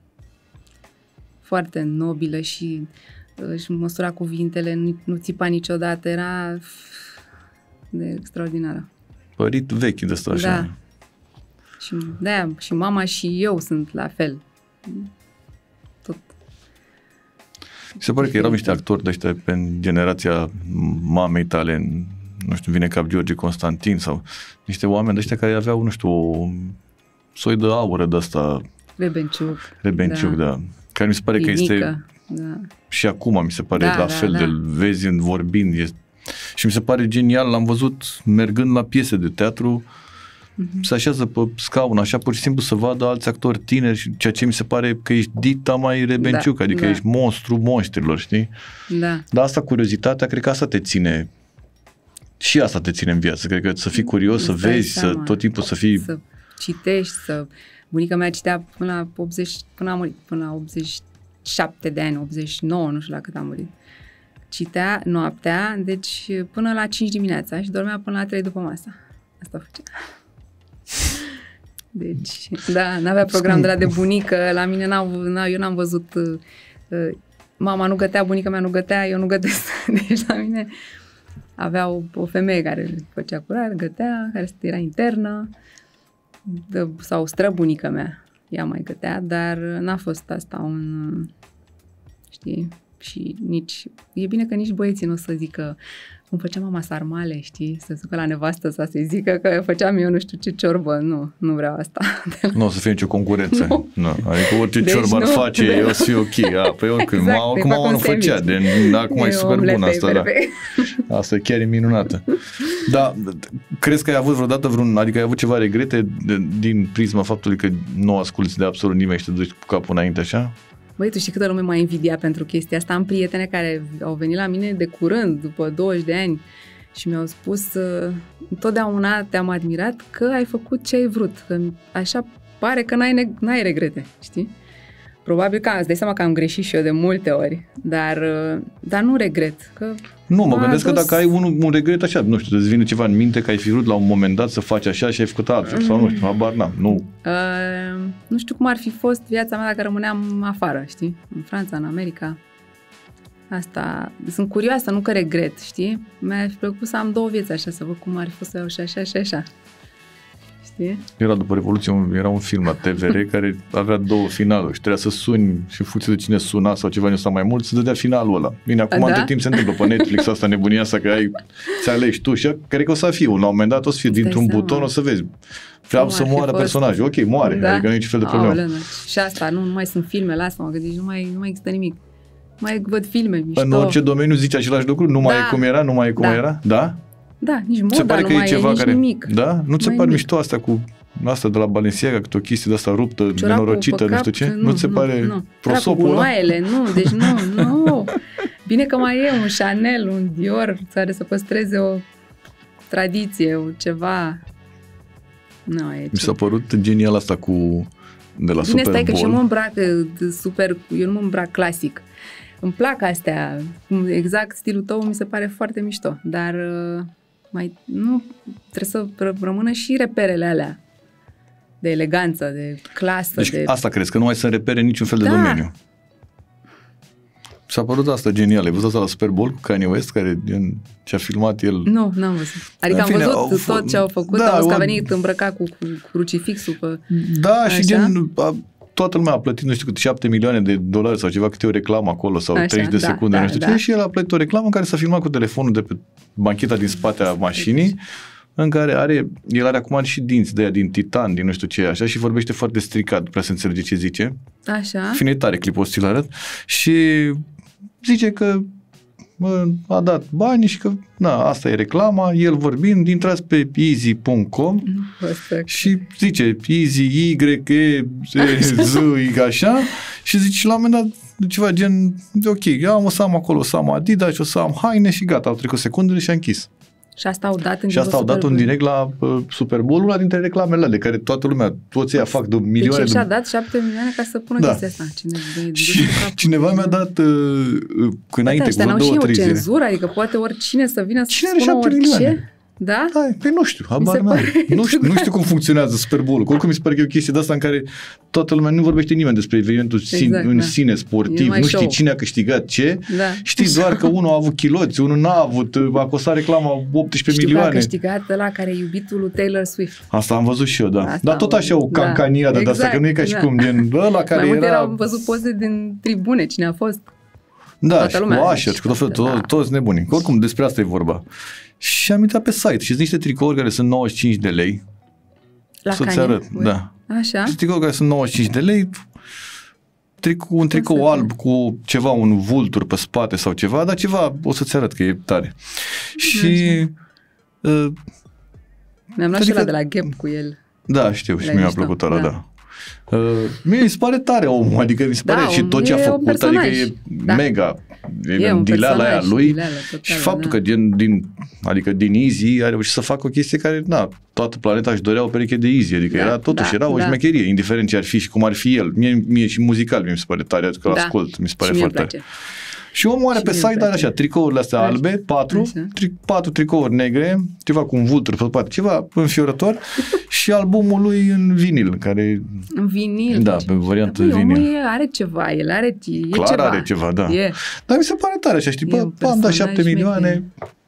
[SPEAKER 1] foarte nobilă și își măsura cuvintele, nu, nu țipa niciodată, era de extraordinară.
[SPEAKER 2] Părit vechi de asta așa.
[SPEAKER 1] Da. Și de-aia și mama și eu sunt la fel. Tot.
[SPEAKER 2] Se pare că erau niște actori de ăștia pe generația mamei tale, nu știu, vine cap George Constantin sau niște oameni de ăștia care aveau, nu știu, o soi de aură de asta.
[SPEAKER 1] Rebenciuc.
[SPEAKER 2] Rebenciuc, da. da. Care mi se pare Inică, că este... Da. Și acum mi se pare da, la da, fel da. de vezi în vorbind. Este, și mi se pare genial, l-am văzut mergând la piese de teatru, mm-hmm. se așează pe scaun, așa pur și simplu să vadă alți actori tineri, și ceea ce mi se pare că ești dita mai Rebenciuc, da, adică da. ești monstru monștrilor, știi?
[SPEAKER 1] Da.
[SPEAKER 2] Dar asta, curiozitatea, cred că asta te ține, și asta te ține în viață. Cred că să fii curios, să vezi, seama. să tot timpul să fii...
[SPEAKER 1] Să citești, să... Bunica mea citea până la optzeci, până a murit, până la optzeci și șapte de ani, optzeci și nouă, nu știu la cât a murit. Citea noaptea, deci până la cinci dimineața și dormea până la trei după masa. Asta făcea. Deci, da, n-avea program de la de bunică, la mine n-au, n-au, eu n-am văzut, uh, mama nu gătea, bunica mea nu gătea, eu nu gătesc. Deci la mine avea o, o femeie care făcea curat, gătea, care era internă, de, sau străbunica mea, ea mai gătea, dar n-a fost asta un, știi, și nici, e bine că nici băieții nu o să zică, cum făcea mama sarmale, știi, să ducă la nevastă să să-i zică că făceam eu nu știu ce ciorbă, nu, nu vreau asta. Nu
[SPEAKER 2] o să fie nicio concurență, nu. Nu. Adică orice
[SPEAKER 1] deci
[SPEAKER 2] ciorbă ar face,
[SPEAKER 1] de...
[SPEAKER 2] eu o să fie ok, a, păi oricum,
[SPEAKER 1] exact,
[SPEAKER 2] acum mama nu făcea, de, acum e super bună asta, da. Asta e chiar e minunată. Dar crezi că ai avut vreodată vreun, adică ai avut ceva regrete de, din prisma faptului că nu asculți de absolut nimeni și te duci cu capul înainte așa?
[SPEAKER 1] Băi, tu știi câtă lume m-a invidiat pentru chestia asta? Am prietene care au venit la mine de curând, după douăzeci de ani, și mi-au spus, uh, întotdeauna te-am admirat că ai făcut ce ai vrut, că așa pare că n-ai, ne- n-ai regrete, știi? probabil că îți dai seama că am greșit și eu de multe ori, dar, dar nu regret. Că
[SPEAKER 2] nu, mă gândesc
[SPEAKER 1] adus...
[SPEAKER 2] că dacă ai un, un regret așa, nu știu, îți vine ceva în minte că ai fi vrut la un moment dat să faci așa și ai făcut altfel, mm-hmm. sau nu știu, habar n-am, nu.
[SPEAKER 1] Uh, nu știu cum ar fi fost viața mea dacă rămâneam afară, știi? În Franța, în America. Asta, sunt curioasă, nu că regret, știi? Mi-a fi plăcut să am două vieți așa, să văd cum ar fi fost să iau și așa și așa. Știi?
[SPEAKER 2] Era după Revoluție, era un film la T V R care avea două finaluri și trebuia să suni și în funcție de cine suna sau ceva, nu sau mai mult, să dădea finalul ăla. Bine, acum da? Între timp se întâmplă pe Netflix asta, nebunia asta că ai, ți alegi tu și cred că o să fie, la un moment dat o să fie dintr-un buton, o să vezi. Vreau să moară personajul, ok, moare, da? Adică nu e niciun fel de problemă. Aoleu,
[SPEAKER 1] și asta, nu, nu mai sunt filmele astea, mă gândesc, nu mai, nu mai există nimic. Mai văd filme mișto.
[SPEAKER 2] În orice domeniu zici același lucru, nu mai da. E cum era, nu mai e cum
[SPEAKER 1] da.
[SPEAKER 2] Era, da?
[SPEAKER 1] Da, nici moda nu mai e, nici care... nimic.
[SPEAKER 2] Da? Nu ți se pare mișto asta cu asta de la Balenciaga, câte o chestie de asta ruptă, ciorapul nenorocită, nu știu ce? Nu, nu ți se nu, pare
[SPEAKER 1] nu.
[SPEAKER 2] prosopul ăla?
[SPEAKER 1] Nu, deci nu, nu. Bine că mai e un Chanel, un Dior, care să păstreze o tradiție, o ceva. Nu, e
[SPEAKER 2] mi s-a părut genial asta cu de la
[SPEAKER 1] Bine,
[SPEAKER 2] Super
[SPEAKER 1] stai
[SPEAKER 2] Bowl.
[SPEAKER 1] Că și eu mă îmbrac super, eu nu mă îmbrac clasic. Îmi plac astea, exact stilul tău mi se pare foarte mișto, dar mai nu trebuie să rămână și reperele alea de eleganță, de clasă.
[SPEAKER 2] Deci
[SPEAKER 1] de...
[SPEAKER 2] asta crezi, că nu mai să repere niciun fel de
[SPEAKER 1] da.
[SPEAKER 2] Domeniu. S-a părut asta genial. Ai văzut asta la Super Bowl cu Kanye West, care ce-a filmat el?
[SPEAKER 1] Nu, n-am văzut. Adică
[SPEAKER 2] fine,
[SPEAKER 1] am văzut
[SPEAKER 2] au,
[SPEAKER 1] tot ce au făcut,
[SPEAKER 2] da,
[SPEAKER 1] am văzut că a
[SPEAKER 2] au...
[SPEAKER 1] venit îmbrăcat cu, cu crucifixul pe...
[SPEAKER 2] Da,
[SPEAKER 1] așa?
[SPEAKER 2] Și gen... A, toată lumea a plătit, nu știu cât, șapte milioane de dolari sau ceva, câte o reclamă acolo sau așa, treizeci de
[SPEAKER 1] da,
[SPEAKER 2] secunde,
[SPEAKER 1] da,
[SPEAKER 2] nu știu
[SPEAKER 1] da.
[SPEAKER 2] ce, și el a plătit o reclamă în care s-a filmat cu telefonul de pe bancheta din spate a mașinii, în care are, el are acum și dinți de aia din titan, din nu știu ce, așa, și vorbește foarte stricat, nu prea se înțelege ce zice.
[SPEAKER 1] Așa.
[SPEAKER 2] Fine, tare clipul, o să ți-l arăt. Și zice că bă, a dat bani și că na, asta e reclama, el vorbind, intrați pe easy punct com și zice easy, Y, E, Z, Y, așa, și zice și la un moment dat ceva gen, ok, eu o să am acolo, o să am Adidas și o să am haine și gata, au trecut secundele și a închis.
[SPEAKER 1] Și asta au dat în
[SPEAKER 2] Și asta au dat un direct la uh, Super Bowl, una dintre reclamele de care toată lumea, toți ea fac de milioane.
[SPEAKER 1] Deci
[SPEAKER 2] și-a
[SPEAKER 1] dat șapte milioane ca să pună
[SPEAKER 2] da.
[SPEAKER 1] Chestia asta. Cine, de, de,
[SPEAKER 2] și cineva mi-a dat uh, înainte,
[SPEAKER 1] cu
[SPEAKER 2] două, trei zile.
[SPEAKER 1] Cenzură, adică poate oricine să vină să
[SPEAKER 2] cine
[SPEAKER 1] spună orice. Milioane? Da?
[SPEAKER 2] Da, păi nu știu, habar n-am. Nu știu, nu știu cum funcționează Super Bowl-ul. Oricum mi se pare că e o chestie de asta în care toată lumea nu vorbește nimeni despre evenimentul exact, în da. Sine sportiv, nu știi cine a câștigat ce,
[SPEAKER 1] da.
[SPEAKER 2] Știi doar că unul a avut chiloți, unul n-a avut, a costat reclama optsprezece
[SPEAKER 1] știu
[SPEAKER 2] milioane.
[SPEAKER 1] Știu că a câștigat ăla care e iubitul lui Taylor Swift.
[SPEAKER 2] Asta am văzut și eu, da.
[SPEAKER 1] Asta
[SPEAKER 2] Dar tot așa o cancaniadă da.
[SPEAKER 1] Exact,
[SPEAKER 2] de asta, că nu e ca și
[SPEAKER 1] da.
[SPEAKER 2] cum gen ăla care
[SPEAKER 1] mai
[SPEAKER 2] era...
[SPEAKER 1] Mai am văzut poze din tribune, cine a fost.
[SPEAKER 2] Da,
[SPEAKER 1] toată
[SPEAKER 2] și
[SPEAKER 1] lumea,
[SPEAKER 2] cu Asher, și cu tot felul, da. to- toți nebuni. Oricum, despre asta e vorba. Și am intrat pe site și sunt niște tricouri care sunt nouăzeci și cinci de lei.
[SPEAKER 1] La
[SPEAKER 2] să-ți arăt, da.
[SPEAKER 1] Așa.
[SPEAKER 2] Și tricouri care sunt nouăzeci și cinci de lei, tricou, un tricou o alb cu ceva, un vultur pe spate sau ceva, dar ceva, o să-ți arăt că e tare. Și... Uh,
[SPEAKER 1] Mi-am luat și ăla de la Gap cu el.
[SPEAKER 2] Da, știu, și mi-a plăcut ăla, da. da. Uh, mie mi se pare tare omul, adică mi se pare da, și tot ce a făcut, adică e da. mega, e, e în dileala aia lui dileală, totală, și faptul da. Că din, din, adică din Easy a reușit să facă o chestie care, na, toată planeta își dorea o pereche de Easy, adică da, era totuși, da, era o da. șmecherie, indiferent ce ar fi și cum ar fi el, mie, mie și muzical mi se pare tare, adică da. Ascult, mi se pare foarte tare. Și omul are și pe site, are așa, tricourile astea așa. Albe, patru, tri, patru tricouri negre, ceva cu un vultur pe spate, ceva înfiorător și albumul lui în vinil, care...
[SPEAKER 1] În vinil?
[SPEAKER 2] Da, pe variantă da, vinil.
[SPEAKER 1] Omul are ceva, el are e
[SPEAKER 2] clar
[SPEAKER 1] ceva.
[SPEAKER 2] are ceva, da.
[SPEAKER 1] E.
[SPEAKER 2] Dar mi se pare tare așa, știi, bă, am dat șapte milioane...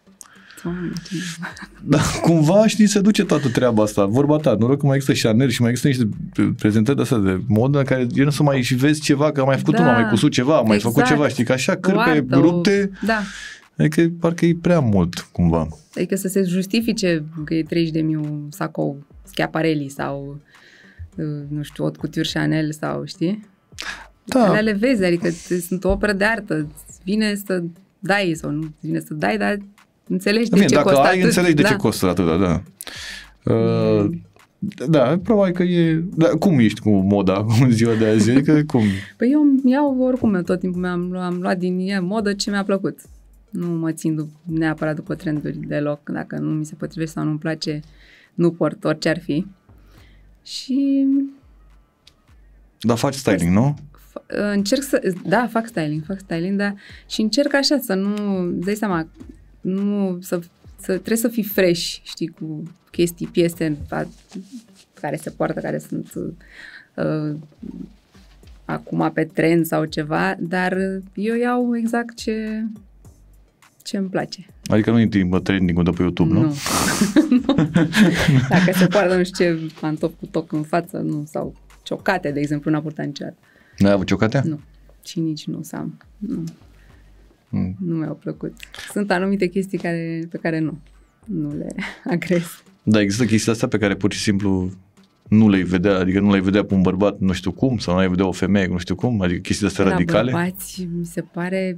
[SPEAKER 2] Da, cumva, știi, se duce toată treaba asta. Vorba ta, noroc că mai există Chanel și mai există niște prezentări de astea de modă în care e nu să mai și vezi ceva, că am mai făcut da, unul, am mai cusut ceva, am exact. Mai făcut ceva, știi, că așa cârpe rupte,
[SPEAKER 1] da.
[SPEAKER 2] Adică parcă e prea mult, cumva.
[SPEAKER 1] Adică să se justifice că e treizeci de mii un sacou Schiaparelli sau, nu știu, haute couture Chanel sau, știi?
[SPEAKER 2] Da.
[SPEAKER 1] Alea le vezi, adică sunt o operă de artă, îți vine să dai sau nu îți vine să dai, dar înțelegi de Bine, ce
[SPEAKER 2] dacă
[SPEAKER 1] costă
[SPEAKER 2] ai,
[SPEAKER 1] atât.
[SPEAKER 2] înțelegi de
[SPEAKER 1] da.
[SPEAKER 2] ce costă atâta, da. Uh, da, probabil că e... Da, cum ești cu moda în ziua de azi? Adică cum?
[SPEAKER 1] Păi eu iau oricum, eu tot timpul mi-am am luat din ea modă ce mi-a plăcut. Nu mă țin dup- neapărat după trenduri deloc. Dacă nu mi se potrivește sau nu-mi place, nu port orice ar fi. Și...
[SPEAKER 2] Dar faci styling, nu?
[SPEAKER 1] Încerc să... Da, fac styling, fac styling, dar și încerc așa să nu... Îți dai seama, nu... Să, să, trebuie să fii fresh, știi, cu chestii, piese care se poartă, care sunt uh, acum pe trend sau ceva, dar eu iau exact ce... ce îmi place.
[SPEAKER 2] Adică nu intri în trending-ul de pe YouTube, nu?
[SPEAKER 1] Nu. Nu. Dacă se poartă, nu știu ce, pantofi cu toc în față, nu, sau ciocate, de exemplu, n-a purtat niciodată.
[SPEAKER 2] N-ai avut ciocatea?
[SPEAKER 1] Nu. Și nici nu să am. Nu.
[SPEAKER 2] Mm.
[SPEAKER 1] Nu mi-au plăcut. Sunt anumite chestii care, pe care nu. Nu le agres.
[SPEAKER 2] Da, există chestii astea pe care pur și simplu nu le-ai vedea, adică nu le-ai vedea pe un bărbat nu știu cum, sau nu le-ai vedea o femeie nu știu cum, adică chestii astea
[SPEAKER 1] La
[SPEAKER 2] radicale.
[SPEAKER 1] La bărbați, mi se pare...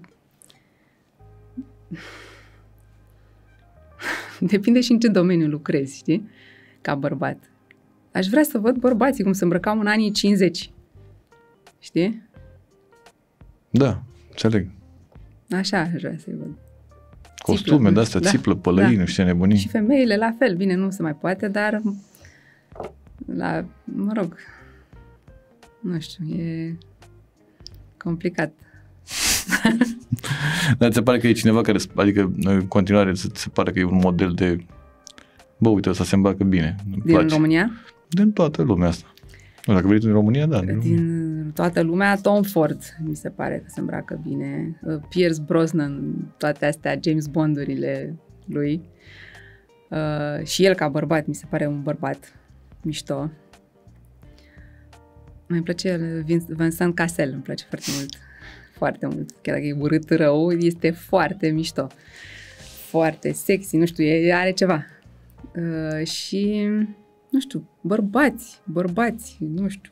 [SPEAKER 1] Depinde și în ce domeniu lucrezi, știi? Ca bărbat. Aș vrea să văd bărbații cum se îmbrăcau în anii cincizeci. Știi?
[SPEAKER 2] Da, înțeleg.
[SPEAKER 1] Așa aș vrea să-i văd.
[SPEAKER 2] Costume de-astea, da, țiplă, pălării, da. Nu știu ce nebunii.
[SPEAKER 1] Și femeile la fel. Bine, nu se mai poate, dar la, mă rog, nu știu, e complicat.
[SPEAKER 2] Dar ți se pare că e cineva care, adică în continuare ți se pare că e un model de bă, uite, ăsta se îmbracă bine.
[SPEAKER 1] Din place. România?
[SPEAKER 2] Din toată lumea asta. Nu, dacă vrei din România, da.
[SPEAKER 1] Din, din toată lumea, Tom Ford, mi se pare că se îmbracă bine. Pierce Brosnan, toate astea, James Bondurile lui. Uh, și el ca bărbat, mi se pare un bărbat mișto. Mi place Vincent Cassel, îmi place foarte mult. Foarte mult. Chiar dacă e urât rău, este foarte mișto. Foarte sexy, nu știu, e, are ceva. Uh, și, nu știu, bărbați, bărbați, nu știu,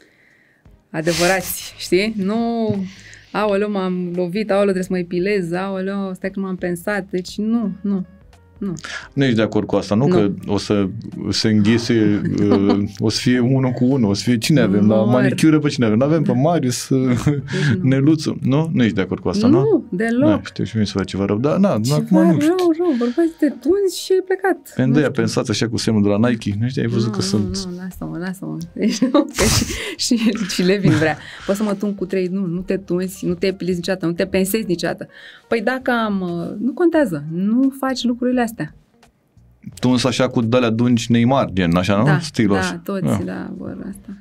[SPEAKER 1] adevărați, știi? Nu, aoleu, m-am lovit, aoleu, trebuie să mă epilez, aoleu, stai că m-am pensat, deci nu, nu. Nu.
[SPEAKER 2] Nu ești de acord cu asta, nu? nu. Că o să se înghese, uh, o să fie unul cu unul, o să fie cine avem la manicură, pe cine avem? N-avem pe Marius, deci Neluțu, nu? Nu ești de acord cu asta, nu?
[SPEAKER 1] Nu, deloc.
[SPEAKER 2] Da, știu și mie să fac ceva rău, dar na,
[SPEAKER 1] ceva
[SPEAKER 2] acum nu știu.
[SPEAKER 1] rău, rău, bărbați te tunzi și ai plecat.
[SPEAKER 2] Pentru aia pensați așa cu semnul de la Nike, nu știi, ai văzut
[SPEAKER 1] nu,
[SPEAKER 2] că
[SPEAKER 1] nu,
[SPEAKER 2] sunt...
[SPEAKER 1] Nu, lasă-mă, lasă-mă. Deci, nu, și, și, și Levin vrea. Poți să mă tun cu trei, nu, nu te tunzi, nu te epilezi niciodată, nu te pensezi niciodată. Păi dacă am, nu contează, nu faci lucrurile astea.
[SPEAKER 2] Tuns așa cu de-alea dungi Neymar, gen, așa, nu?
[SPEAKER 1] Da,
[SPEAKER 2] Stilul
[SPEAKER 1] da,
[SPEAKER 2] așa.
[SPEAKER 1] toți,
[SPEAKER 2] da,
[SPEAKER 1] da, vor asta.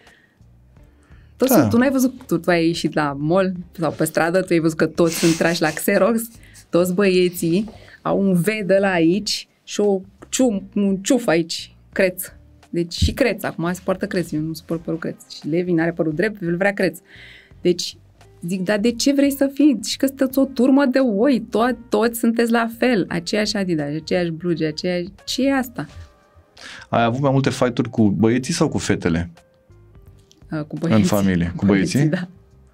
[SPEAKER 1] Toți
[SPEAKER 2] da.
[SPEAKER 1] Sunt, tu n-ai văzut, tu, tu ai ieșit la mall sau pe stradă, tu ai văzut că toți sunt trași la Xerox, toți băieții au un V de la aici și o cium, un ciuf aici, creț. Deci și creț, acum se poartă creț, eu nu suport părul creț. Și Levin are părul drept, îl vrea creț. Deci zic, dar de ce vrei să fii? Și că sunteți o turmă de oi, to- toți sunteți la fel, aceeași Adidas, aceeași bluge, aceeași... Ce e asta?
[SPEAKER 2] Ai avut mai multe fight-uri cu băieții sau cu fetele?
[SPEAKER 1] Uh, cu băieții.
[SPEAKER 2] În familie, cu băieții?
[SPEAKER 1] băieții da.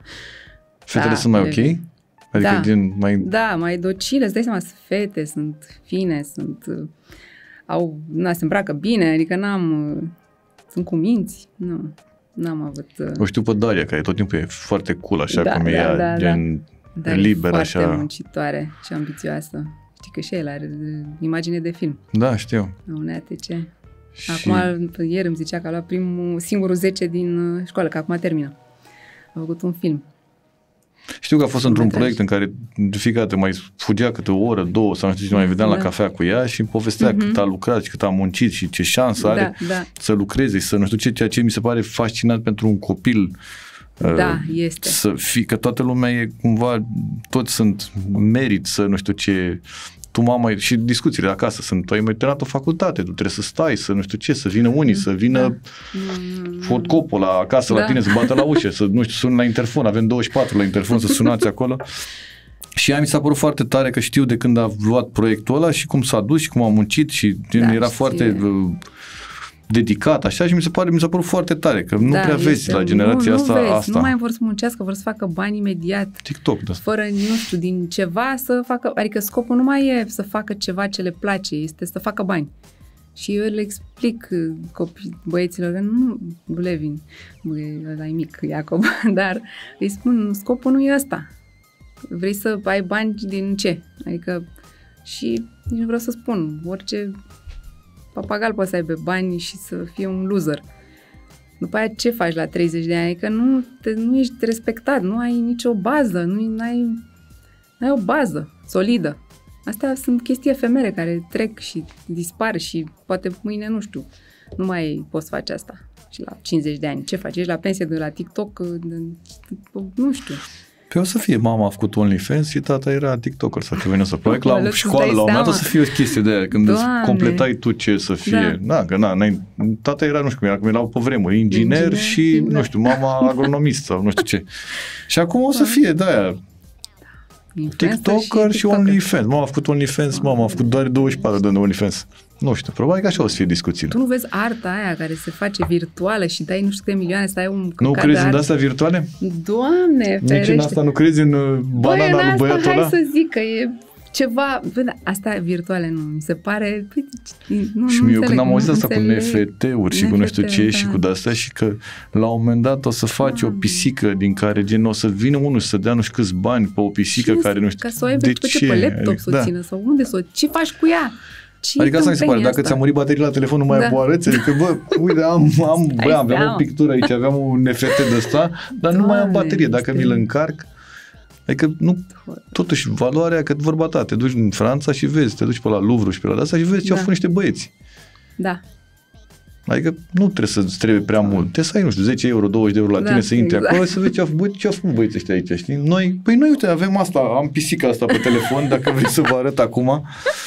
[SPEAKER 2] Fetele
[SPEAKER 1] da,
[SPEAKER 2] sunt mai ok? Adică
[SPEAKER 1] da,
[SPEAKER 2] din mai...
[SPEAKER 1] Da, mai docile, îți dai seama, sunt fete, sunt fine, sunt... Uh, au, na, se îmbracă bine, adică n-am... Uh, sunt cu minți, nu... N-am avut... Uh...
[SPEAKER 2] O știu pe Daria, care tot timpul e foarte cool, așa
[SPEAKER 1] da,
[SPEAKER 2] cum
[SPEAKER 1] da,
[SPEAKER 2] e ea,
[SPEAKER 1] da,
[SPEAKER 2] gen
[SPEAKER 1] da.
[SPEAKER 2] liber,
[SPEAKER 1] așa.
[SPEAKER 2] așa.
[SPEAKER 1] Foarte muncitoare și ambițioasă. Știi că și el are imagine de film.
[SPEAKER 2] Da, știu.
[SPEAKER 1] La un A T C.
[SPEAKER 2] Și...
[SPEAKER 1] Acum, ieri îmi zicea că a luat primul, singurul zece din școală, că acum termină. A făcut un film.
[SPEAKER 2] Știu că a fost într-un proiect în care de fiecare dată mai fugea câte o oră, două sau nu știu ce, mai vedeam da. la cafea cu ea și povestea mm-hmm. cât a lucrat și cât a muncit și ce șansă are
[SPEAKER 1] da, da.
[SPEAKER 2] să lucreze și să nu știu ce, ceea ce mi se pare fascinant pentru un copil.
[SPEAKER 1] Da, este.
[SPEAKER 2] Să fie, că toată lumea e cumva, toți sunt merit să nu știu ce, tu mama, și discuțiile acasă sunt, tu ai mai terminat o facultate, tu trebuie să stai, să nu știu ce, să vină unii, să vină da. Ford Coppola acasă da. la tine, să bată la ușă, să nu știu, suni la interfon, avem douăzeci și patru la interfon, să sunați acolo. Și ea mi s-a părut foarte tare că știu de când a luat proiectul ăla și cum s-a dus și cum a muncit și da, era știe. foarte dedicat, așa, și mi se pare, mi s-a părut foarte tare, că nu da, prea vezi la generația nu, asta,
[SPEAKER 1] nu vezi,
[SPEAKER 2] asta.
[SPEAKER 1] Nu mai vor să muncească, vor să facă bani imediat.
[SPEAKER 2] TikTok, da.
[SPEAKER 1] Fără, nu știu, din ceva să facă, adică scopul nu mai e să facă ceva ce le place, este să facă bani. Și eu le explic copii, băieților, nu, Levin, ăla e mic, Iacob, dar îi spun, scopul nu e ăsta. Vrei să ai bani din ce? Adică, și nici vreau să spun, orice papagal poate să aibă bani și să fie un loser. După aia ce faci la treizeci de ani? Adică nu, te, nu ești respectat, nu ai nicio bază, nu ai, ai o bază solidă. Astea sunt chestii efemere care trec și dispar și poate mâine, nu știu, nu mai poți face asta. Și la cincizeci de ani, ce faci? Ești la pensie de la TikTok? De, nu știu.
[SPEAKER 2] Păi o să fie, mama a făcut OnlyFans și tata era TikToker sau ceva, nu să probabil la școală, la un moment dat o să fie o chestie de aia, când Doamne. îți completai tu ce să fie. Da, da că na, n-ai, tata era, nu știu cum era, cum erau pe vremuri, inginer, inginer și, da. nu știu, mama agronomist sau nu știu ce. Și acum o să fie de aia. TikToker și, și OnlyFans. Mama a făcut OnlyFans, mama a făcut doar douăzeci și patru de OnlyFans. Nu știu, probabil că așa o să fie discuțiile.
[SPEAKER 1] Tu nu vezi arta aia care se face virtuală și dai nu știu câte milioane să ai un
[SPEAKER 2] Nu crezi în astea virtuale?
[SPEAKER 1] Doamne, ferește.
[SPEAKER 2] Nici în asta nu crezi în banana
[SPEAKER 1] Băi,
[SPEAKER 2] lui băiatul ăla?
[SPEAKER 1] Hai să zic că e ceva... Bă, da, astea virtuale nu, mi se pare... Nu,
[SPEAKER 2] și
[SPEAKER 1] nu
[SPEAKER 2] eu
[SPEAKER 1] înțeleg,
[SPEAKER 2] când am auzit asta cu
[SPEAKER 1] înțeleg.
[SPEAKER 2] N F T-uri și cu nu știu ce da. și cu de-astea și că la un moment dat o să faci da. o pisică din care gen o să vină unul să dea nu știu câți bani pe o pisică care nu știu...
[SPEAKER 1] Ca să o ai de ce? Pe laptop să o
[SPEAKER 2] da.
[SPEAKER 1] țină sau unde să o... Ce faci cu ea? Ce
[SPEAKER 2] adică asta mi se pare, dacă ți-a murit bateria la telefon, nu mai da. poară, adică bă, uite, am, am, bă, aveam o pictură aici, aveam un N F T de ăsta, dar nu mai am baterie, dacă mi-l încarc, adică nu, totuși valoarea, că vorba ta, te duci în Franța și vezi, te duci pe la Louvre și pe la asta și vezi ce da. au făcut niște băieți.
[SPEAKER 1] Da.
[SPEAKER 2] Adică nu trebuie să-ți trebuie prea mult, trebuie să ai, nu știu, zece euro, douăzeci de euro la da, tine să intri exact. acolo și să vezi ce au făcut, ce au făcut băieții ăștia aici, știi? Noi, păi noi, uite, avem asta, am pisica asta pe telefon, dacă vrei să vă arăt acum.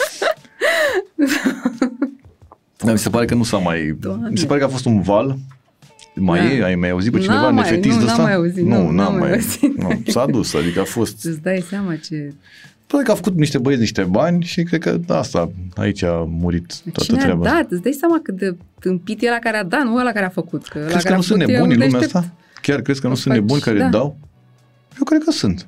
[SPEAKER 2] Da, mi se pare că nu s-a mai... Doamne. Mi se pare că a fost un val. Mai da. e? Ai mai auzit pe cineva nefetist de ăsta?
[SPEAKER 1] Nu, n-am mai auzit.
[SPEAKER 2] Nu,
[SPEAKER 1] nu,
[SPEAKER 2] n-am mai auzit. Nu, s-a dus, adică a fost...
[SPEAKER 1] Îți dai seama ce...
[SPEAKER 2] Probabil că a făcut niște băieți niște bani și cred că asta, aici a murit toată
[SPEAKER 1] Cine
[SPEAKER 2] treaba.
[SPEAKER 1] a dat? Îți dai seama cât de tâmpit e ăla care a dat, nu ăla care a făcut. Că
[SPEAKER 2] crezi că nu sunt nebuni în lumea asta? Chiar crezi că nu sunt nebuni care da. dau? Eu cred că sunt.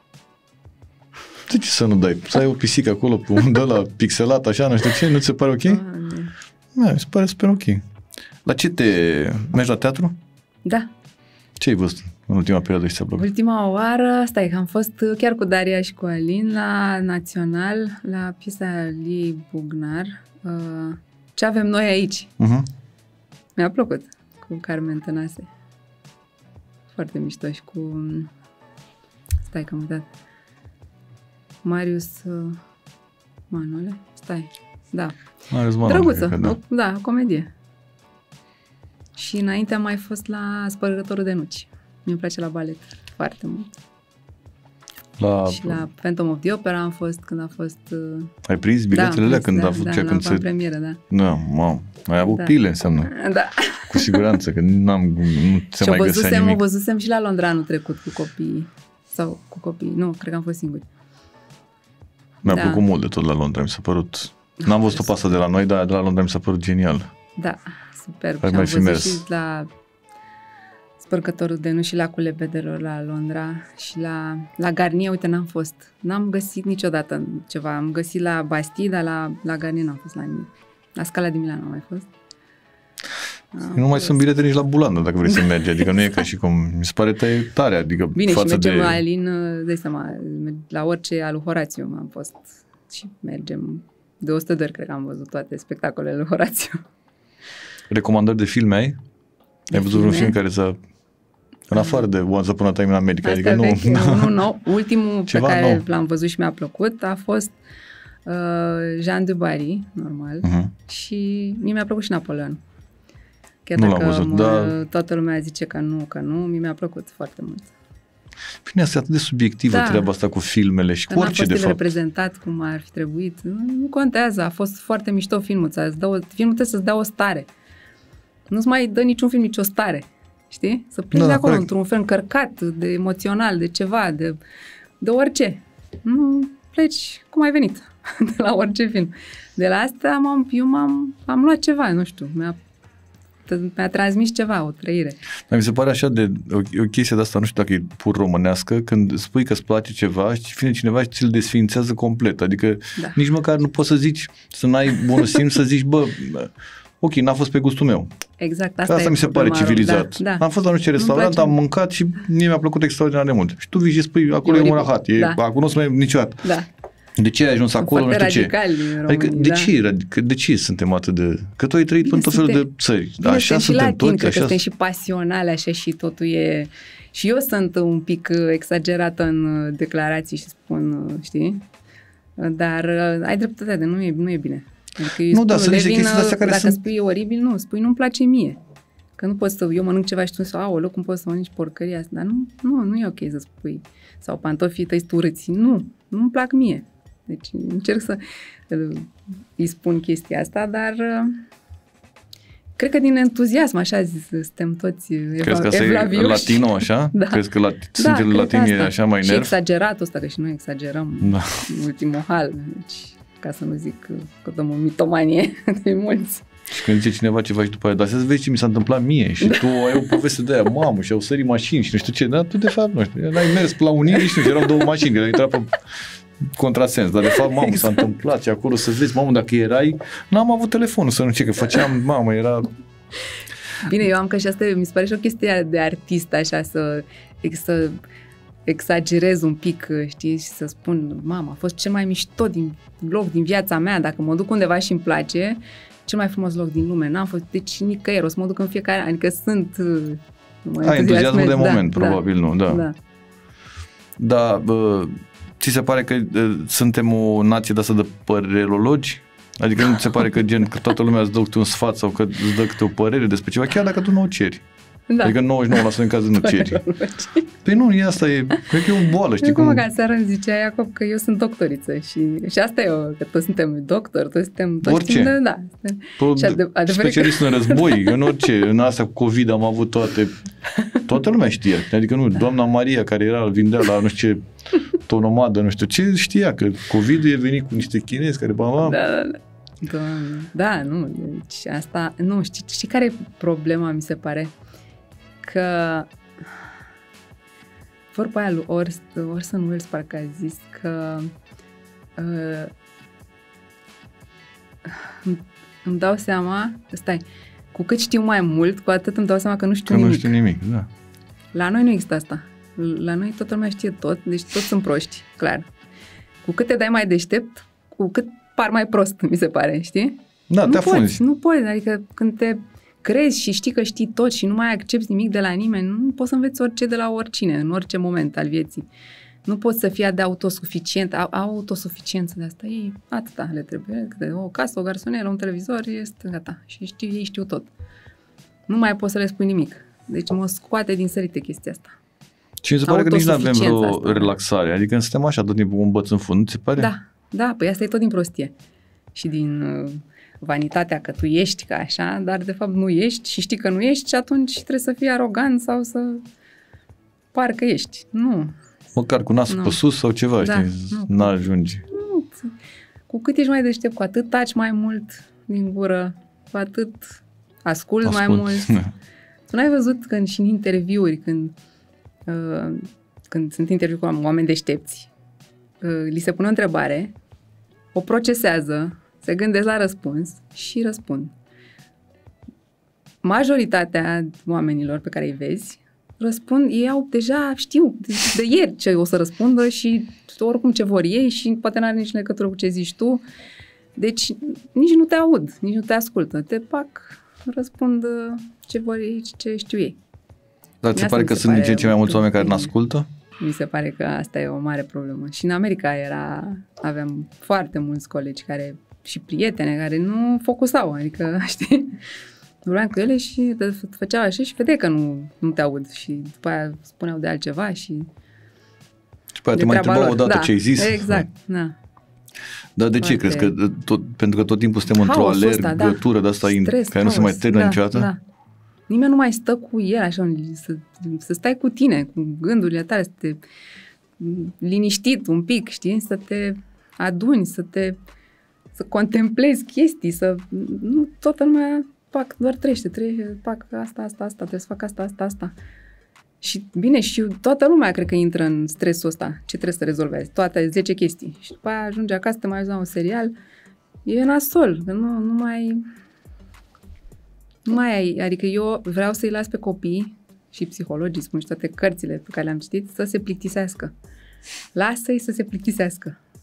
[SPEAKER 2] De ce să nu dai? Să ai o pisică acolo pe un de la pixelat așa, nu știu ce, nu ți se pare ok? Da, mi se pare super ok. La ce te... mergi la teatru?
[SPEAKER 1] Da.
[SPEAKER 2] Ce ai văzut în ultima perioadă și ți-a plăcut?
[SPEAKER 1] Ultima oară, stai că am fost chiar cu Daria și cu Alin la Național, la piesa lui Bugnar. Uh, ce avem noi aici? Uh-huh. Mi-a plăcut cu Carmen Tănase. Foarte mișto și cu... Stai că am uitat. Marius uh, Manole? Stai. Da.
[SPEAKER 2] Marius Manole.
[SPEAKER 1] Drăguță.
[SPEAKER 2] Da.
[SPEAKER 1] O, da, o comedie. Și înainte am mai fost la Spărgătorul de nuci. Mi-e place la balet foarte mult.
[SPEAKER 2] La...
[SPEAKER 1] Și la Phantom of the Opera am fost când a fost... Uh...
[SPEAKER 2] Ai prins biletele alea da, când
[SPEAKER 1] da,
[SPEAKER 2] a fost
[SPEAKER 1] da,
[SPEAKER 2] cea când se...
[SPEAKER 1] premieră, da.
[SPEAKER 2] Da, mamă. Ai avut da. pile, înseamnă.
[SPEAKER 1] Da.
[SPEAKER 2] Cu siguranță, că n-am, nu se mai găsea nimic. Și o
[SPEAKER 1] văzusem și la Londra anul trecut cu copiii. Sau cu copiii. Nu, cred că am fost singuri.
[SPEAKER 2] Mi-a
[SPEAKER 1] da.
[SPEAKER 2] plăcut mult de tot la Londra, mi s-a părut... N-am văzut o pasă de la noi, dar de la Londra mi s-a părut genial.
[SPEAKER 1] Da, superb.
[SPEAKER 2] Hai
[SPEAKER 1] și
[SPEAKER 2] mai
[SPEAKER 1] am văzut
[SPEAKER 2] mers.
[SPEAKER 1] și la Spărcătorul de nuci și la Culebedelor la Londra și la, la Garnier, uite, n-am fost. N-am găsit niciodată ceva. Am găsit la Bastille, dar la, la Garnier n-am fost la nimic. La Scala di Milano am mai fost. Am
[SPEAKER 2] nu mai sunt bilete nici la Bulandă, dacă vrei să mergi. Adică nu e ca și cum... Mi se pare tare, adică
[SPEAKER 1] bine,
[SPEAKER 2] față
[SPEAKER 1] și mergem
[SPEAKER 2] de...
[SPEAKER 1] la Alin, dai seama, la orice al lui Horațiu am fost și mergem de o sută de ori, cred că am văzut toate spectacolele lui Horațiu.
[SPEAKER 2] Recomandări de filme ai? De ai văzut filme? Un film care să... În afară de Once Upon a Time in America.
[SPEAKER 1] Asta
[SPEAKER 2] adică
[SPEAKER 1] vechi,
[SPEAKER 2] nu...
[SPEAKER 1] nu, nu. Ultimul
[SPEAKER 2] Ceva
[SPEAKER 1] pe care
[SPEAKER 2] nou.
[SPEAKER 1] l-am văzut și mi-a plăcut a fost uh, Jean du Barry, normal. Uh-huh. Și mie mi-a plăcut și Napoleon. Chiar
[SPEAKER 2] nu
[SPEAKER 1] dacă
[SPEAKER 2] l-am văzut,
[SPEAKER 1] mă,
[SPEAKER 2] dar...
[SPEAKER 1] toată lumea zice că nu, că nu, mie mi-a plăcut foarte mult.
[SPEAKER 2] Bine, asta e atât de subiectivă da. treaba asta cu filmele și cu orice, de fapt.
[SPEAKER 1] reprezentat cum ar fi trebuit. Nu, nu contează, a fost foarte mișto filmul. Îți dă o, filmul trebuie să-ți dea o stare. Nu-ți mai dă niciun film nicio stare. Știi? Să pleci da, de acolo corect. Într-un fel încărcat, de emoțional, de ceva, de, de orice. Nu pleci cum ai venit de la orice film. De la asta m-am, eu m-am am luat ceva, nu știu, mi-a, mi-a transmis ceva, o trăire.
[SPEAKER 2] Dar mi se pare așa de o, o chestie de asta, nu știu dacă e pur românească, când spui că îți place ceva și vine cineva și ți-l desființează complet. Adică da. nici măcar nu poți să zici, să n-ai bunul simț să zici, bă, ok, n-a fost pe gustul meu.
[SPEAKER 1] Exact, asta,
[SPEAKER 2] asta mi se pare civilizat.
[SPEAKER 1] Da, da.
[SPEAKER 2] Am fost la nu știu ce restaurant, am mâncat și mie mi-a plăcut extraordinar de mult. Și tu vii și spui, acolo e un rahat, e, da. acolo nu se mai niciodată.
[SPEAKER 1] Da.
[SPEAKER 2] De ce ai ajuns acolo? Nu știu ce.
[SPEAKER 1] Românii,
[SPEAKER 2] adică de,
[SPEAKER 1] da?
[SPEAKER 2] ce, de ce suntem atât de... Că tu ai trăit bine, în tot felul de țări.
[SPEAKER 1] Bine,
[SPEAKER 2] așa suntem
[SPEAKER 1] latin,
[SPEAKER 2] toți.
[SPEAKER 1] Cred
[SPEAKER 2] așa...
[SPEAKER 1] că suntem și pasionale, așa și totul e... Și eu sunt un pic exagerată în declarații și spun, știi? Dar ai dreptate, de nu e, nu e bine. Adică
[SPEAKER 2] nu, da, sunt niște chestii astea care
[SPEAKER 1] dacă
[SPEAKER 2] sunt...
[SPEAKER 1] spui oribil, nu, spui nu-mi place mie. Că nu poți să, eu mănânc ceva și tu să, aoleu, cum poți să mănânci porcăria asta? Dar nu, nu, nu e ok să spui. Sau pantofii tăi urâți. Nu, nu-mi plac mie. Deci încerc să îi spun chestia asta, dar cred că din entuziasm, așa zis, suntem toți evlavioși.
[SPEAKER 2] Crezi că asta e latino, așa?
[SPEAKER 1] Da.
[SPEAKER 2] Crezi că la,
[SPEAKER 1] da,
[SPEAKER 2] sunt latini așa mai nervi?
[SPEAKER 1] Și exagerat ăsta, că și noi exagerăm
[SPEAKER 2] da.
[SPEAKER 1] în ultimul hal. Deci, ca să nu zic că dăm o mitomanie de mulți.
[SPEAKER 2] Și când zice cineva ceva și după aia, dar să vezi ce mi s-a întâmplat mie și da. tu ai o poveste de aia, mamă, și au sărit mașini și nu știu ce, dar tu de fapt nu știu, n-ai mers la unii și nu știu, erau două mașini, că ai intrat pe contrasens, dar de fapt, mamă, exact. s-a întâmplat și acolo să vezi, mamă, dacă erai, n-am avut telefonul să nu ce, că făceam, mamă, era...
[SPEAKER 1] Bine, eu am că și asta mi se pare și o chestie de artist, așa, să, să exagerez un pic, știi, și să spun, mamă, a fost cel mai mișto din loc din viața mea, dacă mă duc undeva și îmi place, cel mai frumos loc din lume, n-am fost deci nicăieri, o să mă duc în fiecare, adică sunt...
[SPEAKER 2] Ai entuziasmul de moment,
[SPEAKER 1] da,
[SPEAKER 2] probabil,
[SPEAKER 1] da,
[SPEAKER 2] nu, da.
[SPEAKER 1] Da,
[SPEAKER 2] da bă, ți se pare că uh, suntem o nație de asta de părerologi? Adică nu ți se pare că gen că toată lumea îți dă câte un sfat sau că îți dă câte o părere despre ceva, chiar dacă tu nu o ceri. Da. Adică nouăzeci și nouă la sută în cazul nu ceri. Păi nu, e asta e, cred că e o boală, știi
[SPEAKER 1] cum?
[SPEAKER 2] cum?
[SPEAKER 1] Cum că seara îmi zicea Iacob că eu sunt doctoriță și, și asta e o, că toți suntem doctori, toți suntem... Toți
[SPEAKER 2] orice.
[SPEAKER 1] De, da.
[SPEAKER 2] P- specialist că... în război, în orice, în asta cu COVID am avut toate, toată lumea știa. Adică nu, doamna Maria care era, vindea la nu știu ce, tonomadă, nu știu ce, știa că COVID-ul e venit cu niște chinezi care... Ba,
[SPEAKER 1] da, da, da. Doamne. Da, nu, deci asta, nu, știi, știi care e problema, mi se pare? Că vorba aia lui Orson Welles parcă a zis că uh, îmi dau seama, stai, cu cât știu mai mult, cu atât îmi dau seama că nu știu
[SPEAKER 2] că
[SPEAKER 1] nimic.
[SPEAKER 2] nu știu nimic, da.
[SPEAKER 1] La noi nu există asta. La noi toată lumea știe tot, deci toți sunt proști, clar. Cu cât te dai mai deștept, cu cât par mai prost, mi se pare, știi?
[SPEAKER 2] Da,
[SPEAKER 1] nu
[SPEAKER 2] te
[SPEAKER 1] poți,
[SPEAKER 2] afunzi.
[SPEAKER 1] Nu poți, adică când te crezi și știi că știi tot și nu mai accepti nimic de la nimeni, nu poți să înveți orice de la oricine, în orice moment al vieții. Nu poți să fii de autosuficient, autosuficiență de asta, ei atâta le trebuie, o casă, o garsonieră, un televizor, este gata și știu, ei știu tot. Nu mai poți să le spui nimic. Deci mă scoate din sărite chestia asta.
[SPEAKER 2] Și mi se pare că nici nu avem vreo asta. relaxare, adică suntem așa tot timpul un băț în fund, nu ți se pare?
[SPEAKER 1] Da, da, păi asta e tot din prostie și din uh, vanitatea că tu ești ca așa, dar de fapt nu ești și știi că nu ești și atunci trebuie să fii arogant sau să par că ești. Nu.
[SPEAKER 2] Măcar cu nasul nu. pe sus sau ceva,
[SPEAKER 1] da,
[SPEAKER 2] știi, nu. n-ajungi.
[SPEAKER 1] Nu. Cu cât ești mai deștept, cu atât taci mai mult din gură, cu atât asculți Ascult. mai mult. Da. Tu n-ai văzut când și în interviuri, când, uh, când sunt interviuri cu oameni deștepți, uh, li se pune o întrebare, o procesează, se gândesc la răspuns și răspund. Majoritatea oamenilor pe care îi vezi răspund, ei au deja știu de, de ieri ce o să răspundă și oricum ce vor ei și poate n-are nici legătură cu ce zici tu. Deci nici nu te aud, nici nu te ascultă. Te pac, răspund ce vor ei, ce știu ei.
[SPEAKER 2] Dar ți se pare că sunt din ce în ce mai mulți oameni care n-ascultă?
[SPEAKER 1] Mi se pare că asta e o mare problemă. Și în America era, aveam foarte mulți colegi care și prietene care nu focusau, adică, știi, vorbeam cu ele și făceau așa și vedeai că nu, nu te aud și după aia spuneau de altceva și
[SPEAKER 2] și pe aia te mai întrebau odată
[SPEAKER 1] da,
[SPEAKER 2] ce ai zis.
[SPEAKER 1] Exact, da.
[SPEAKER 2] Dar de ce crezi? Că tot, pentru că tot timpul suntem într-o alergătură da. de asta Stres, care haos, nu se mai termină
[SPEAKER 1] da,
[SPEAKER 2] niciodată?
[SPEAKER 1] Da. Nimeni nu mai stă cu el așa, să, să stai cu tine, cu gândurile tale, să te liniștit un pic, știi? Să te aduni, să te să contemplezi chestii, să nu toată lumea pac, doar trăiește, trăiește, pac, asta, asta, asta, trebuie să fac asta, asta, asta. Și bine, și toată lumea cred că intră în stresul ăsta. Ce trebuie să rezolvi azi? Toate zece chestii. Și după aia ajunge acasă, te mai uiți la un serial, e nasol, că nu, nu mai nu mai ai, adică eu vreau să-i las pe copii și psihologii, spun și toate cărțile pe care le-am citit, să se plictisească. Lasă-i să se plictisească.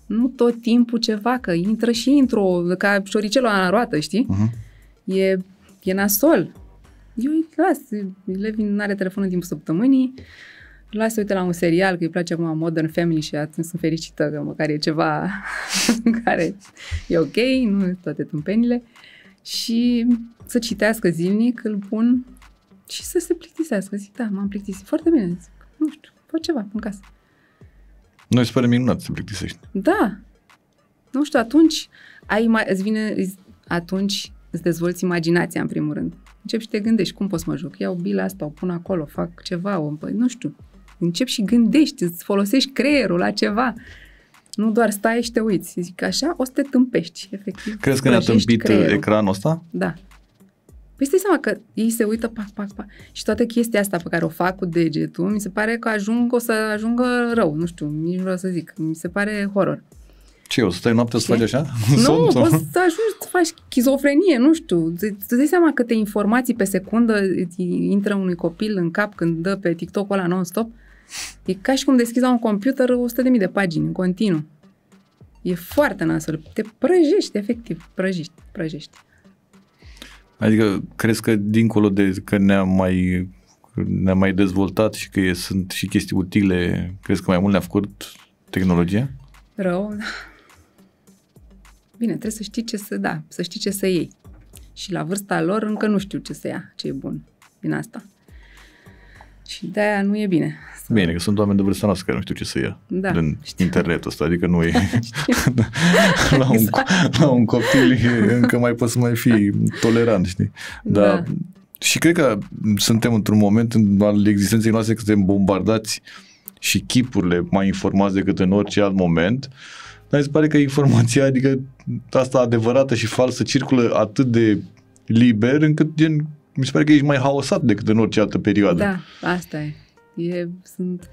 [SPEAKER 1] Nu tot timpul ceva, că intră și intru, ca șoricelul la roată, știi? Uh-huh. E, e nasol. Eu îi las, Levi nu are telefonul în timpul săptămânii, las să uite la un serial, că îi place acum Modern Family și atunci sunt fericită că măcar e ceva care e ok, nu toate tâmpenile. Și să citească zilnic, îl pun și să se plictisească. Zic, da, m-am plictisit. Foarte bine. Zic, nu știu, fă ceva în casă.
[SPEAKER 2] Noi se pare minunat să se plictisești.
[SPEAKER 1] Da. Nu știu, atunci ai mai, îți vine, atunci îți dezvolți imaginația în primul rând. Începi și te gândești, cum pot să mă joc? Iau bila asta, o pun acolo, fac ceva, o, nu știu. Începi și gândești, îți folosești creierul la ceva. Nu doar stai și te uiți. Zic, așa o să te tâmpești, efectiv.
[SPEAKER 2] Crezi că ne-a tâmpit creierul. Ecranul ăsta?
[SPEAKER 1] Da. Păi stai seama că ei se uită, pac, pac, pac. Și toată chestia asta pe care o fac cu degetul, mi se pare că ajung, o să ajungă rău. Nu știu, nici nu vreau să zic. Mi se pare horror.
[SPEAKER 2] Ce, o să stai noaptea să faci așa?
[SPEAKER 1] Nu, Somn, poți sau? Să ajungi să faci schizofrenie, nu știu. Îți dai seama câte informații pe secundă intră unui copil în cap când dă pe TikTok-ul ăla non-stop? E ca și cum deschizi la un computer o sută de mii de pagini în continuu. E foarte nasol. Te prăjești, efectiv. Prăjești, prăjești.
[SPEAKER 2] Adică crezi că dincolo de că ne-am mai, ne mai dezvoltat și că e, sunt și chestii utile, crezi că mai mult ne-a făcut tehnologia?
[SPEAKER 1] Rău. Bine, trebuie să știi ce să, da, să știi ce să iei. Și la vârsta lor încă nu știu ce să ia, ce e bun din asta. Și de-aia nu e bine. Să...
[SPEAKER 2] Bine, că sunt oameni de vârsta noastră care nu știu ce să ia
[SPEAKER 1] da,
[SPEAKER 2] din
[SPEAKER 1] știu.
[SPEAKER 2] internetul ăsta, adică nu e... la, un, la un copil încă mai poți să mai fii tolerant, știi? Dar da. Și cred că suntem într-un moment al existenței noastre că suntem bombardați și chipurile mai informați decât în orice alt moment, dar mi se pare că informația, adică asta adevărată și falsă, circulă atât de liber încât gen, mi se pare că ești mai haosat decât în orice altă perioadă.
[SPEAKER 1] Da, asta e. e sunt,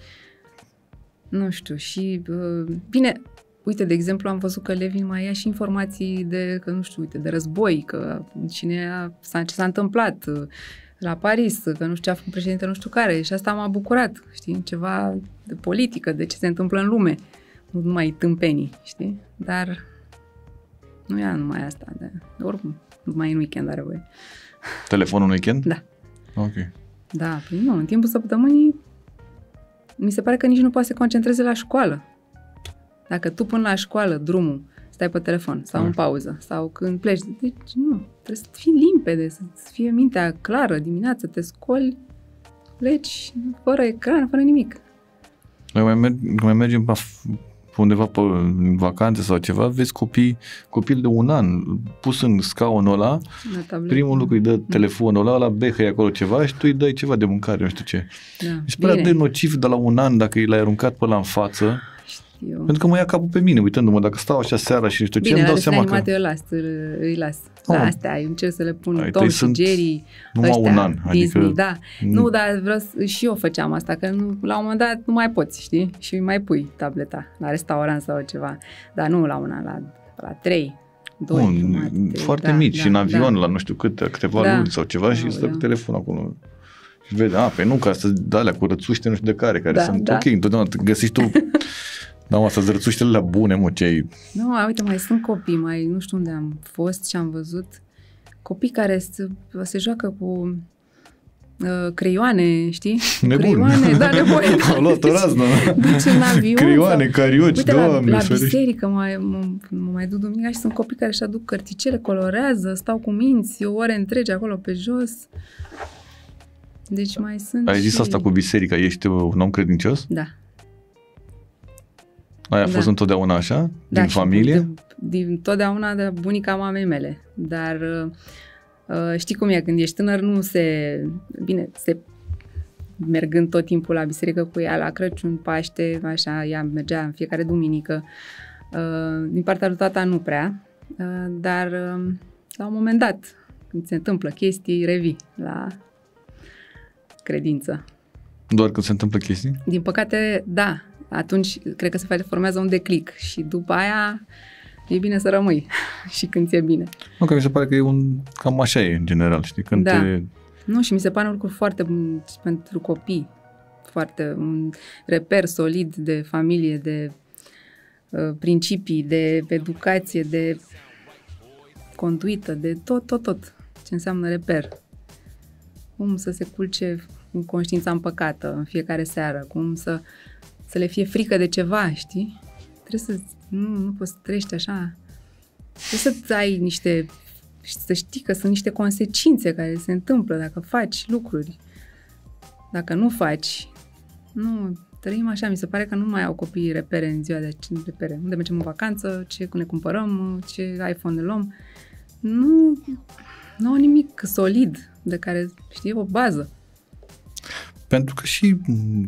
[SPEAKER 1] nu știu, și uh, bine, uite, de exemplu, am văzut că Levin mai ia și informații de, că nu știu, uite, de război, că cine a, ce s-a întâmplat uh, la Paris, că nu știu ce a făcut președintele nu știu care, și asta m-a bucurat, știi, ceva de politică, de ce se întâmplă în lume, nu numai tâmpenii, știi, dar nu ia numai asta, de, de oricum, numai în weekend are voie.
[SPEAKER 2] Telefonul în weekend?
[SPEAKER 1] Da.
[SPEAKER 2] Ok.
[SPEAKER 1] Da, păi nu, în timpul săptămânii mi se pare că nici nu poate să se concentreze la școală. Dacă tu până la școală drumul stai pe telefon sau mm. în pauză sau când pleci, deci nu, trebuie să fii limpede, să fie mintea clară dimineața, te scoli, pleci fără ecran, fără nimic.
[SPEAKER 2] Noi mai, merg, mai mergem pe undeva pe vacanțe sau ceva, vezi copii, copil de un an pus în scaunul ăla, primul lucru îi dă telefonul ăla, ăla behă acolo ceva și tu îi dai ceva de mâncare, nu știu ce. Da. Și prea de nociv de la un an dacă i l-ai aruncat pe ăla în față. Știu. Pentru că mă ia capul pe mine, uitându-mă, dacă stau așa seara și nu știu ce,
[SPEAKER 1] bine,
[SPEAKER 2] îmi dau seama că...
[SPEAKER 1] Bine, eu las, îi las. La oh. astea, eu încerc să le pun
[SPEAKER 2] ai,
[SPEAKER 1] Tom și Jerry,
[SPEAKER 2] numai
[SPEAKER 1] ăștia,
[SPEAKER 2] un an,
[SPEAKER 1] Disney,
[SPEAKER 2] adică...
[SPEAKER 1] da. Nu, dar vreau să, și eu făceam asta, că nu, la un moment dat nu mai poți, știi? Și mai pui tableta la restaurant sau ceva. Dar nu la un an, la, la trei, doi,
[SPEAKER 2] Bun,
[SPEAKER 1] jumate,
[SPEAKER 2] foarte
[SPEAKER 1] da,
[SPEAKER 2] mici,
[SPEAKER 1] da,
[SPEAKER 2] și în avion,
[SPEAKER 1] da.
[SPEAKER 2] La nu știu câte, câteva
[SPEAKER 1] da.
[SPEAKER 2] luni sau ceva, da, și stă cu telefonul acolo. Și vede, a, pe nu, ca să dă alea cu rățuște, nu știu de care, care da, sunt da. ok, întotdeauna găsești tu... Da, mă, să-ți rățuștele alea bune, mă, ce ai...
[SPEAKER 1] Nu, uite, mai sunt copii, mai nu știu unde am fost și am văzut copii care se, se joacă cu uh, creioane, știi?
[SPEAKER 2] Nebun.
[SPEAKER 1] Creioane, da, nebun.
[SPEAKER 2] Au luat o raznă.
[SPEAKER 1] Deci în avion.
[SPEAKER 2] Creioane,
[SPEAKER 1] sau...
[SPEAKER 2] carioci,
[SPEAKER 1] uite,
[SPEAKER 2] Doamne.
[SPEAKER 1] la, la biserică mă, mă, mă mai duc duminica și sunt copii care își aduc cărticele, colorează, stau cu minți, ore întregi acolo pe jos. Deci mai sunt
[SPEAKER 2] Ai zis
[SPEAKER 1] și...
[SPEAKER 2] asta cu biserica, ești un om credincios?
[SPEAKER 1] Da.
[SPEAKER 2] Aia a fost da. întotdeauna așa?
[SPEAKER 1] Da,
[SPEAKER 2] din familie?
[SPEAKER 1] De, din totdeauna de bunica mamei mele. Dar uh, știi cum e, când ești tânăr nu se... Bine, se mergând tot timpul la biserică cu ea, la Crăciun, Paște, așa, ea mergea în fiecare duminică. Uh, din partea lui tata nu prea, uh, dar uh, la un moment dat, când se întâmplă chestii, revii la credință.
[SPEAKER 2] Doar când se întâmplă chestii?
[SPEAKER 1] Din păcate, da. Atunci cred că se formează un declic și după aia e bine să rămâi și când ți-e bine.
[SPEAKER 2] Nu, că mi se pare că e un... cam așa e în general, știi? Când
[SPEAKER 1] da.
[SPEAKER 2] te...
[SPEAKER 1] Nu, și mi se pare un lucru foarte bun pentru copii. Foarte un reper solid de familie, de principii, de educație, de conduită, de tot, tot, tot ce înseamnă reper. Cum să se culce cu conștiința împăcată în fiecare seară, cum să, să le fie frică de ceva, știi? Trebuie să, nu, nu poți să trăiești așa. Trebuie să ai niște, să știi că sunt niște consecințe care se întâmplă dacă faci lucruri. Dacă nu faci, nu, trăim așa, mi se pare că nu mai au copiii repere în ziua de repere. Unde mergem în vacanță, ce ne cumpărăm, ce iPhone ne luăm. Nu, nu au nimic solid de care, știi, o bază.
[SPEAKER 2] Pentru că și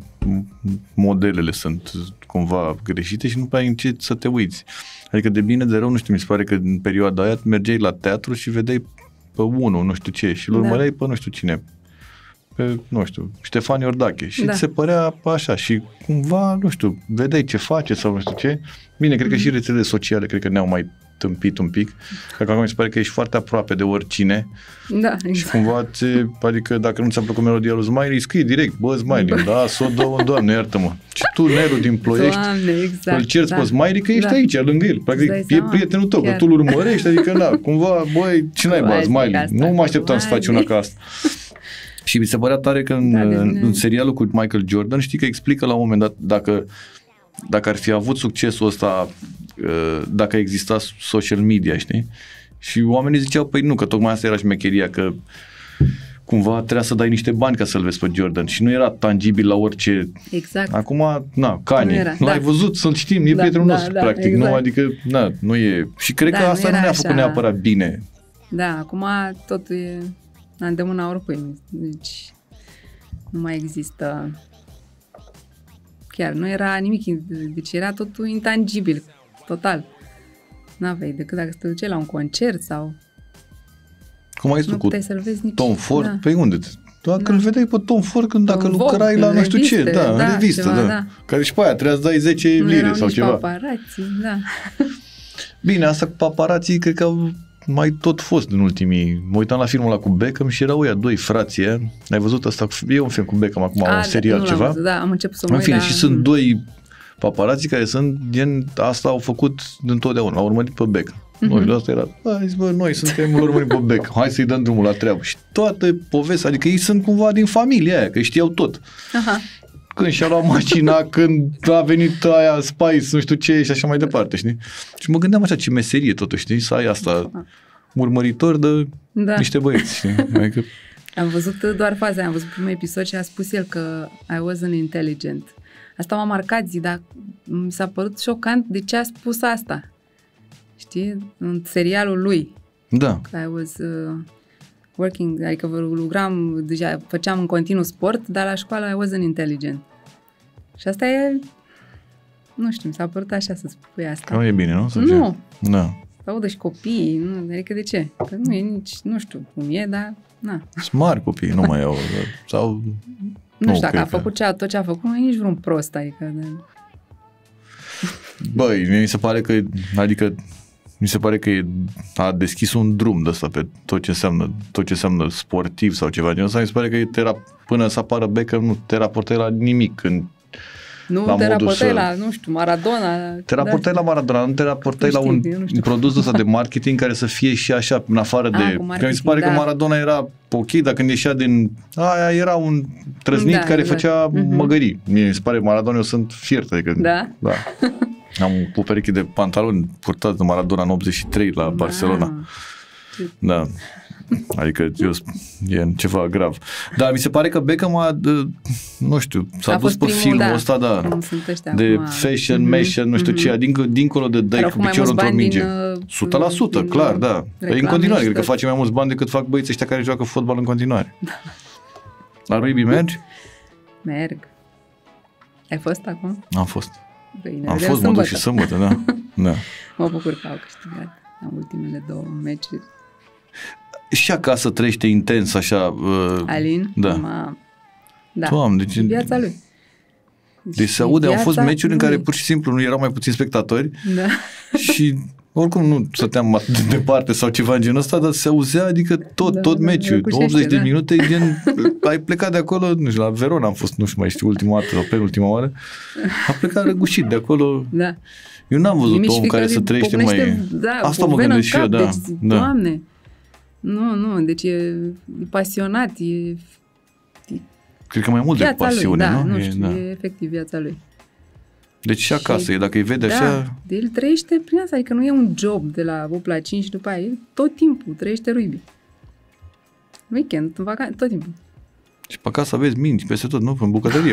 [SPEAKER 2] modelele sunt cumva greșite și nu prea ai în ce să te uiți. Adică de bine, de rău, nu știu, mi se pare că în perioada aia mergeai la teatru și vedeai pe unul, nu știu ce, și îl urmăreai pe nu știu cine, pe, nu știu, Ștefan Iordache și da. ți se părea așa și cumva, nu știu, vedeai ce face sau nu știu ce. Bine, cred că și rețelele sociale, cred că ne-au mai tâmpit un pic, că acum mi se pare că ești foarte aproape de oricine.
[SPEAKER 1] Da, exact.
[SPEAKER 2] Și cumva, ți, adică dacă nu ți-a plăcut melodia lui Smiley, scrii direct, bă, Smiley, da, s-o dă, Doamne, iartă-mă. Și tu, Nelu din Ploiești,
[SPEAKER 1] Doamne, exact,
[SPEAKER 2] îl cerți
[SPEAKER 1] da.
[SPEAKER 2] pe Smiley că ești
[SPEAKER 1] da.
[SPEAKER 2] aici, lângă el. Practic, e
[SPEAKER 1] seama,
[SPEAKER 2] prietenul tău,
[SPEAKER 1] chiar.
[SPEAKER 2] că tu îl urmărești, adică, da, cumva, băi, ce n-ai, bă, Smiley? Nu mă așteptam să faci una ca asta. Și mi se părea tare că în, da, în serialul cu Michael Jordan, știi că explică la un moment dat, dacă, dacă ar fi avut succesul ăsta, dacă exista social media, știi? Și oamenii ziceau, păi nu, că tocmai asta era șmecheria, că cumva trebuia să dai niște bani ca să-l vezi pe Jordan și nu era tangibil la orice...
[SPEAKER 1] Exact.
[SPEAKER 2] Acum, na, Kanye, nu
[SPEAKER 1] da.
[SPEAKER 2] ai văzut, să-l știm, e
[SPEAKER 1] da,
[SPEAKER 2] prietenul
[SPEAKER 1] da,
[SPEAKER 2] nostru,
[SPEAKER 1] da,
[SPEAKER 2] practic,
[SPEAKER 1] exact.
[SPEAKER 2] nu? Adică, na, nu e... Și cred
[SPEAKER 1] da,
[SPEAKER 2] că asta nu,
[SPEAKER 1] nu
[SPEAKER 2] ne-a
[SPEAKER 1] așa.
[SPEAKER 2] făcut neapărat bine.
[SPEAKER 1] Da, acum totul e la îndemâna oricui, deci nu mai există... Chiar nu era nimic, deci era totul intangibil, total. N-aveai decât dacă te duceai la un concert sau...
[SPEAKER 2] Cum ai zis tu cu
[SPEAKER 1] nici...
[SPEAKER 2] Tom Ford?
[SPEAKER 1] Da.
[SPEAKER 2] Păi unde? Dacă
[SPEAKER 1] da.
[SPEAKER 2] îl vedeai pe Tom Ford când dacă
[SPEAKER 1] în
[SPEAKER 2] lucrai
[SPEAKER 1] Vogue,
[SPEAKER 2] la nu știu
[SPEAKER 1] reviste,
[SPEAKER 2] ce, da,
[SPEAKER 1] da,
[SPEAKER 2] în revistă,
[SPEAKER 1] ceva,
[SPEAKER 2] da.
[SPEAKER 1] da.
[SPEAKER 2] Care și pe aia trebuia să dai zece
[SPEAKER 1] nu
[SPEAKER 2] lire sau ceva.
[SPEAKER 1] Paparații, da.
[SPEAKER 2] Bine, asta cu paparații cred că au mai tot fost în ultimii... Mă uitam la filmul ăla cu Beckham și erau ăia doi frații, e? Ai văzut asta? E un film cu Beckham acum,
[SPEAKER 1] A,
[SPEAKER 2] un serial
[SPEAKER 1] nu
[SPEAKER 2] ceva.
[SPEAKER 1] Văzut, da, am început să mă
[SPEAKER 2] în
[SPEAKER 1] uit,
[SPEAKER 2] fine,
[SPEAKER 1] da.
[SPEAKER 2] și sunt doi paparații care sunt din asta au făcut întotdeauna, au urmărit pe Beckham. Mm-hmm. Noi, asta era, hai, bă, noi suntem urmărit pe Beckham, hai să-i dăm drumul la treabă. Și toată povestea, adică ei sunt cumva din familia aia, că știau tot.
[SPEAKER 1] Aha.
[SPEAKER 2] Când și-a luat mașina, când a venit aia Spice, nu știu ce, și așa mai departe, știi? Și mă gândeam așa, ce meserie totuși, știi? Să ai asta, urmăritor de
[SPEAKER 1] da.
[SPEAKER 2] niște băieți, știi? Adică...
[SPEAKER 1] Am văzut doar faza, am văzut primul episod și a spus el că I wasn't intelligent. Asta m-a marcat, zi, dar mi s-a părut șocant de ce a spus asta. Știi? În serialul lui.
[SPEAKER 2] Da.
[SPEAKER 1] I was uh, working, adică lucram, deja făceam în continuu sport, dar la școală I wasn't intelligent. Și asta e, nu știu, mi s-a părut așa să spui asta.
[SPEAKER 2] Nu e bine, nu? Sau
[SPEAKER 1] nu.
[SPEAKER 2] Ce? Da.
[SPEAKER 1] Să audă și copiii, nu, adică de ce? Că nu e nici, nu știu cum e, dar na.
[SPEAKER 2] Sunt mari copii, nu mai au, sau...
[SPEAKER 1] Nu, nu știu, dacă a făcut ce, tot ce a făcut, nu e nici vreun prost, adică... De...
[SPEAKER 2] Băi, mi se pare că, adică, mi se pare că e, a deschis un drum de ăsta pe tot ce înseamnă, tot ce înseamnă sportiv sau ceva din ăsta, mi se pare că e tera, până să apară Beckham, nu te raportezi la nimic când
[SPEAKER 1] Nu te raportai să... la, nu știu, Maradona.
[SPEAKER 2] Te raportai da. la Maradona, nu te raportai la un, un produs ăsta de marketing care să fie și așa, în afară
[SPEAKER 1] A,
[SPEAKER 2] de... Că mi se pare da. că Maradona era ok, dar când ieșea din... Aia era un trăznit da, care exact. făcea uh-huh. măgării. Mie mi se pare Maradona, eu sunt fiert. Adică,
[SPEAKER 1] da?
[SPEAKER 2] Da. Am o pereche de pantaloni purtați de Maradona în optzeci și trei la Barcelona. Da. da. Adică eu, e ceva grav. Dar mi se pare că Beckham a, nu știu, s-a a dus pe primul, filmul da, ăsta, da, de acum, fashion, mm-hmm, mashion, nu știu mm-hmm. ce, din, dincolo de dai cu piciorul într-o minge. o sută la sută, clar, da. În continuare, cred că face mai mulți bani decât fac băieții ăștia care joacă fotbal în continuare. Da. La rugby mergi?
[SPEAKER 1] Merg. Ai fost acum?
[SPEAKER 2] Am fost.
[SPEAKER 1] Bine,
[SPEAKER 2] Am fost, mă duc și sâmbătă, da. da.
[SPEAKER 1] Mă bucur că au câștigat la ultimele două meciuri.
[SPEAKER 2] Și acasă trăiește intens așa. Uh,
[SPEAKER 1] Alin?
[SPEAKER 2] Da.
[SPEAKER 1] Ma... da.
[SPEAKER 2] Doamne, deci...
[SPEAKER 1] viața lui.
[SPEAKER 2] Deci se aude, au fost meciuri lui. în care pur și simplu nu erau mai puțini spectatori
[SPEAKER 1] da.
[SPEAKER 2] și oricum nu stăteam atât de departe sau ceva în genul ăsta, dar se auzea, adică tot, da, tot da, meciul, optzeci de da. minute, gen, ai plecat de acolo, nu știu, la Verona am fost, nu știu mai știu, ultima dată sau penultima oară, a plecat răgușit de acolo.
[SPEAKER 1] Da.
[SPEAKER 2] Eu n-am văzut om care să trăiește mai...
[SPEAKER 1] Da,
[SPEAKER 2] asta mă gândesc și eu, da.
[SPEAKER 1] Deci,
[SPEAKER 2] da.
[SPEAKER 1] Doamne, nu, nu, deci e, e pasionat, e...
[SPEAKER 2] Cred că mai mult de pasiune,
[SPEAKER 1] lui, da,
[SPEAKER 2] nu?
[SPEAKER 1] nu
[SPEAKER 2] e,
[SPEAKER 1] știu,
[SPEAKER 2] da.
[SPEAKER 1] e efectiv viața lui.
[SPEAKER 2] Deci și acasă, și, dacă îi vede
[SPEAKER 1] da,
[SPEAKER 2] așa...
[SPEAKER 1] el trăiește prin asta, adică nu e un job de la opt la cinci și după aia, el tot timpul trăiește rugby. Weekend, în vacanță, tot timpul.
[SPEAKER 2] Și pe acasă aveți mingi peste tot, nu? În bucătărie.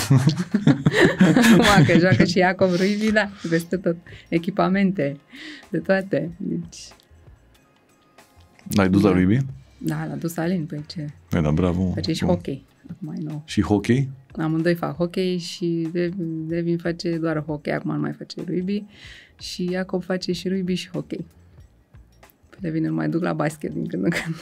[SPEAKER 1] Mă, că joacă și Iacov rugby, da, peste tot. Echipamente, de toate. Deci...
[SPEAKER 2] L-ai dus la rugby?
[SPEAKER 1] Da, l-a dus Alin, pe ce?
[SPEAKER 2] E, da, bravo.
[SPEAKER 1] Face și hockey, acum mai nou.
[SPEAKER 2] Și hockey?
[SPEAKER 1] Amândoi fac hockey și Devin face doar hockey, acum nu mai face rugby. Și Iacob face și rugby și hockey. Pe Devin îl mai duc la basket din când în când.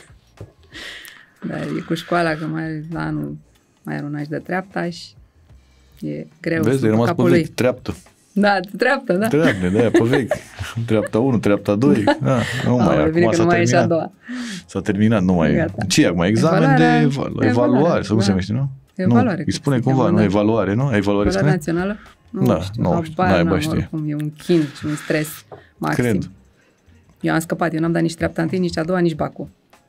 [SPEAKER 1] Dar e cu școala, că mai are la anul mai are un an de treapta și e greu.
[SPEAKER 2] Vezi, e rămas pe vechi, treaptă.
[SPEAKER 1] Da, treaptă, da.
[SPEAKER 2] Treaptă, de-aia pe vechi. Treapta unu, treapta doi. Da, nu mai,
[SPEAKER 1] acum
[SPEAKER 2] acum s-a
[SPEAKER 1] mai
[SPEAKER 2] terminat.
[SPEAKER 1] A doua.
[SPEAKER 2] S-a terminat, nu mai e. Ce e acum? Examen evaluarea, de evaluare, evaluare sau cum da. se numește, nu?
[SPEAKER 1] Evaluare.
[SPEAKER 2] Nu, îi spune cumva, nu? Evaluare, nu? Evaluare
[SPEAKER 1] spune? națională? Nu
[SPEAKER 2] da,
[SPEAKER 1] știu,
[SPEAKER 2] nu știu, n-ai știe.
[SPEAKER 1] Oricum, e un chin și un stres maxim.
[SPEAKER 2] Cred.
[SPEAKER 1] Eu am scăpat, eu n-am dat nici treapta întâi, nici a doua, nici bacul.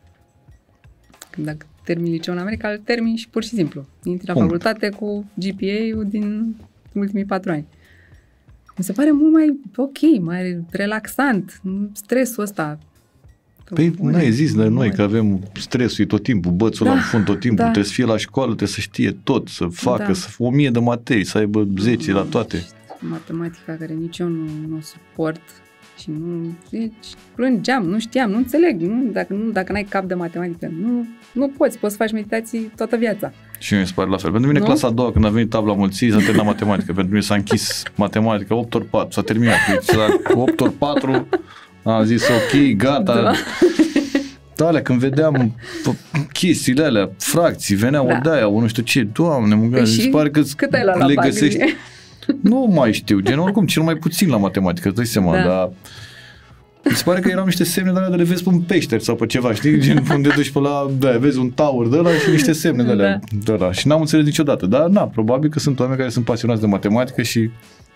[SPEAKER 1] Când dacă termin liceul în America, îl termin și pur și simplu. Intri la Punct. facultate cu G P A-ul din ultimii patru ani. Mi se pare mult mai ok, mai relaxant, stresul ăsta.
[SPEAKER 2] Păi n-ai zis de noi că avem stresul tot timpul, bățul da, la fund tot timpul, da. trebuie să fie la școală, trebuie să știe tot, să facă, da. să o mie de materii, să aibă zece la toate.
[SPEAKER 1] Matematica care nici eu nu, nu o suport și nu, deci plângeam, nu știam, nu înțeleg, nu, dacă, nu, dacă n-ai cap de matematică, nu, nu poți, poți să faci meditații toată viața.
[SPEAKER 2] Și mi se pare la fel. Pentru mine nu? clasa a doua, când a venit tabla mulții, s-a terminat matematică. Pentru mine s-a închis matematica opt ori patru, s-a terminat. opt ori patru, am zis ok, gata. Da. Alea, când vedeam chestiile alea, fracții, veneau da. de-aia, nu știu ce, Doamne, mă gândesc, mi se pare că le găsești. Nu mai știu, gen oricum, cel mai puțin la matematică, îți dai seama, da. dar mi se pare că erau niște semne de alea de le vezi pe un peșter sau pe ceva, știi? Gen unde duci pe la, da, vezi un tower de ăla și niște semne de alea, da. de ăla. Și n-am înțeles niciodată, dar na, probabil că sunt oameni care sunt pasionați de matematică și...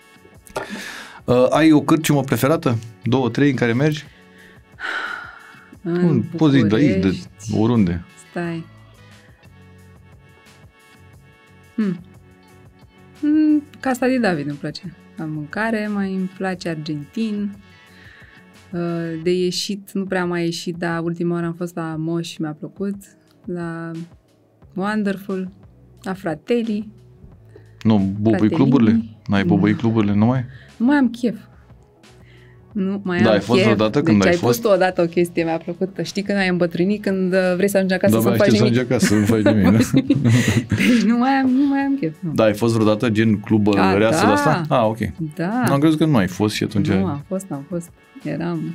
[SPEAKER 2] Uh, ai o cârciumă preferată? Două, trei în care mergi?
[SPEAKER 1] În
[SPEAKER 2] poți zic de aici, de oriunde.
[SPEAKER 1] Stai. Hmm. Hmm, Casa de David îmi place. La mâncare mai îmi place Argentin. De ieșit, nu prea am mai ieșit, dar ultima oară am fost la Moș și mi-a plăcut. La Wonderful, la Fratelli.
[SPEAKER 2] Nu, bobăi cluburile? N-ai bobăi cluburile, nu mai?
[SPEAKER 1] Nu mai am chef. Nu mai
[SPEAKER 2] da,
[SPEAKER 1] am
[SPEAKER 2] ai fost
[SPEAKER 1] chef.
[SPEAKER 2] odată când
[SPEAKER 1] deci
[SPEAKER 2] ai
[SPEAKER 1] ai
[SPEAKER 2] fost?
[SPEAKER 1] pus tu odată o chestie, mi-a plăcut. Știi când ai îmbătrânit, când vrei să ajungi acasă
[SPEAKER 2] da,
[SPEAKER 1] să nu faci nimic.
[SPEAKER 2] Da, să ajungi acasă să nu faci nimic.
[SPEAKER 1] Deci nu mai am, nu mai am chef. Nu.
[SPEAKER 2] Da, ai fost vreodată gen club reasă
[SPEAKER 1] da.
[SPEAKER 2] de asta? Ah, ok.
[SPEAKER 1] Da.
[SPEAKER 2] Am crezut că nu ai fost și atunci...
[SPEAKER 1] Nu, am fost, am fost. Eram...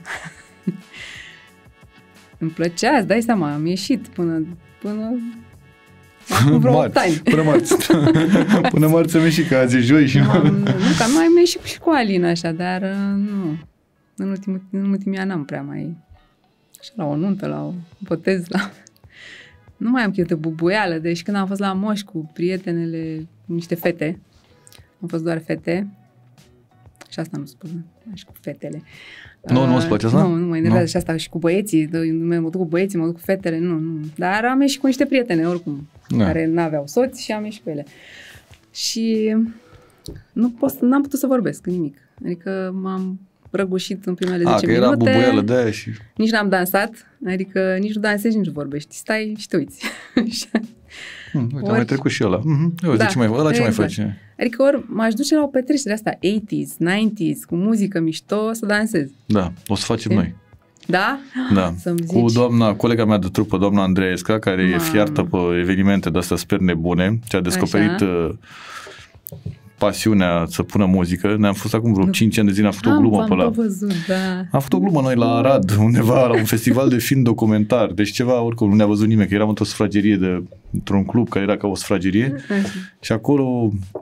[SPEAKER 1] Îmi plăcea, îți dai seama, am ieșit până... până... Acum vreo opt ani.
[SPEAKER 2] Până marți. Până marți am ieșit, că azi e joi și...
[SPEAKER 1] Am, nu, că mai am ieșit și cu Alina așa, dar nu. În, ultimul, în ultimii ani n-am prea mai... Așa, la o nuntă, la o botez, la... Nu mai am chef de bubuială, deci când am fost la Moș cu prietenele, cu niște fete, am fost doar fete, și asta nu spun, și cu fetele.
[SPEAKER 2] Nu, uh, nu îți place asta?
[SPEAKER 1] Nu, nu mă enervează și asta și cu băieții, mă duc cu băieții, mă duc cu fetele, nu, nu. Dar am ieșit cu niște prietene, oricum, da. care n-aveau soți și am ieșit cu ele. Și nu pot, n-am putut să vorbesc nimic. Adică m-am răgușit în primele
[SPEAKER 2] A,
[SPEAKER 1] zece
[SPEAKER 2] că
[SPEAKER 1] minute.
[SPEAKER 2] era bubuială de aia și...
[SPEAKER 1] Nici n-am dansat, adică nici nu dansezi, nici nu vorbești. Stai și te uiți.
[SPEAKER 2] Hmm, uite, ori... am mai trecut și ăla. Mm-hmm. Eu, da, ce mai, ăla ce exact. mai face?
[SPEAKER 1] Adică ori m-aș duce la o petrecere asta, optzeci, nouăzeci, cu muzică mișto, să dansez.
[SPEAKER 2] Da, o să facem e? noi.
[SPEAKER 1] Da?
[SPEAKER 2] Da. Cu doamna, colega mea de trupă, doamna Andreesca, care Ma. e fiartă pe evenimente de-astea sper nebune, ce a descoperit uh, pasiunea să pună muzică. Ne-am fost acum vreo cinci ani de zile, am făcut o glumă pe la...
[SPEAKER 1] Văzut, da.
[SPEAKER 2] Am făcut o glumă noi la Arad, undeva la un festival de film documentar, deci ceva, oricum, nu ne-a văzut nimeni, că eram într-o sufragerie, de, într-un club care era ca o sufragerie. Așa. Și acolo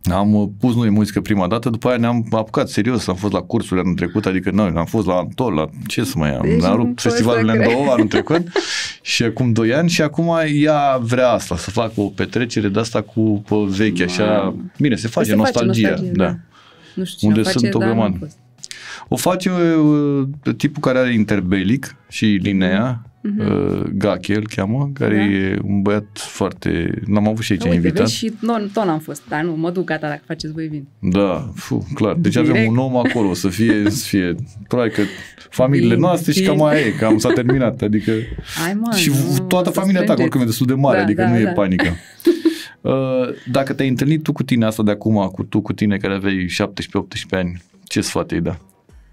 [SPEAKER 2] Am uh, pus noi muzică prima dată, după aia ne-am apucat serios, am fost la cursurile anul trecut, adică noi am fost la Antol, la ce să mai am,
[SPEAKER 1] deci
[SPEAKER 2] am rupt festivalurile în două anul trecut și acum doi ani și acum ea vrea asta, să facă o petrecere de asta cu pe vechi, așa, bine, se face
[SPEAKER 1] se
[SPEAKER 2] nostalgia,
[SPEAKER 1] face nostalgie,
[SPEAKER 2] da.
[SPEAKER 1] da. Nu știu
[SPEAKER 2] Unde
[SPEAKER 1] face,
[SPEAKER 2] sunt o
[SPEAKER 1] dar
[SPEAKER 2] grămadă.
[SPEAKER 1] nu fost.
[SPEAKER 2] O face uh, tipul care are Interbelic și Linea,
[SPEAKER 1] Mhm.
[SPEAKER 2] uh, Gachi îl cheamă, care
[SPEAKER 1] Da.
[SPEAKER 2] e un băiat foarte... L-am avut și aici
[SPEAKER 1] Uite,
[SPEAKER 2] invitat.
[SPEAKER 1] vezi, și non, tot n-am fost, dar nu, mă duc gata dacă faceți voi vin.
[SPEAKER 2] Da, fu, clar. Deci
[SPEAKER 1] Direct.
[SPEAKER 2] avem un om acolo, să fie, să fie probabil că familiile
[SPEAKER 1] Bine,
[SPEAKER 2] noastre și
[SPEAKER 1] bine.
[SPEAKER 2] cam aia e, cam s-a terminat. Adică
[SPEAKER 1] Hai, mă,
[SPEAKER 2] și
[SPEAKER 1] nu,
[SPEAKER 2] toată
[SPEAKER 1] să
[SPEAKER 2] familia ta,
[SPEAKER 1] strângeți.
[SPEAKER 2] oricum e destul de mare,
[SPEAKER 1] Da,
[SPEAKER 2] adică
[SPEAKER 1] da,
[SPEAKER 2] nu e
[SPEAKER 1] da.
[SPEAKER 2] panică. Uh, Dacă te-ai întâlnit tu cu tine asta de acum, cu tu cu tine care aveai șaptesprezece optsprezece ani, ce sfat îi da?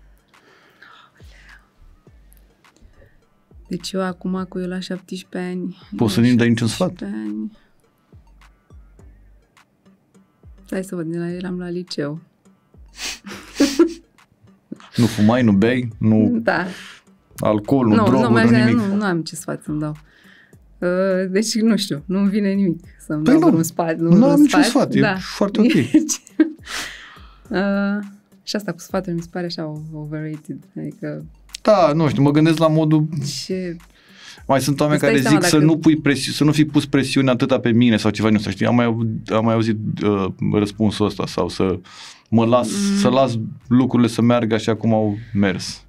[SPEAKER 1] Deci eu acum cu eu la șaptesprezece ani...
[SPEAKER 2] Poți să nu-mi dai niciun sfat?
[SPEAKER 1] șaptesprezece ani. Stai să văd, de la el am la liceu.
[SPEAKER 2] Nu fumai, nu bei, nu
[SPEAKER 1] Da.
[SPEAKER 2] alcool, nu,
[SPEAKER 1] Nu,
[SPEAKER 2] droguri,
[SPEAKER 1] nu,
[SPEAKER 2] nu,
[SPEAKER 1] nu,
[SPEAKER 2] nimic.
[SPEAKER 1] nu, nu am ce sfat să-mi dau. Uh, Deci, nu știu, nu-mi vine nimic să-mi
[SPEAKER 2] Păi
[SPEAKER 1] dau
[SPEAKER 2] nu,
[SPEAKER 1] un sfat.
[SPEAKER 2] nu
[SPEAKER 1] vreun
[SPEAKER 2] am niciun sfat, e foarte ok.
[SPEAKER 1] Deci, uh, și asta cu sfatul mi se pare așa overrated. Adică,
[SPEAKER 2] Da, nu știu, mă gândesc la modul...
[SPEAKER 1] ce...
[SPEAKER 2] Mai sunt oameni
[SPEAKER 1] Îți dai
[SPEAKER 2] care
[SPEAKER 1] seama
[SPEAKER 2] zic să
[SPEAKER 1] dacă-
[SPEAKER 2] nu, pui presi- să nu fi pus presiune atâta pe mine sau ceva, nu știu, știi? Am mai, au- am mai auzit uh, răspunsul ăsta sau să mă las, mm. să las lucrurile să meargă așa cum au mers.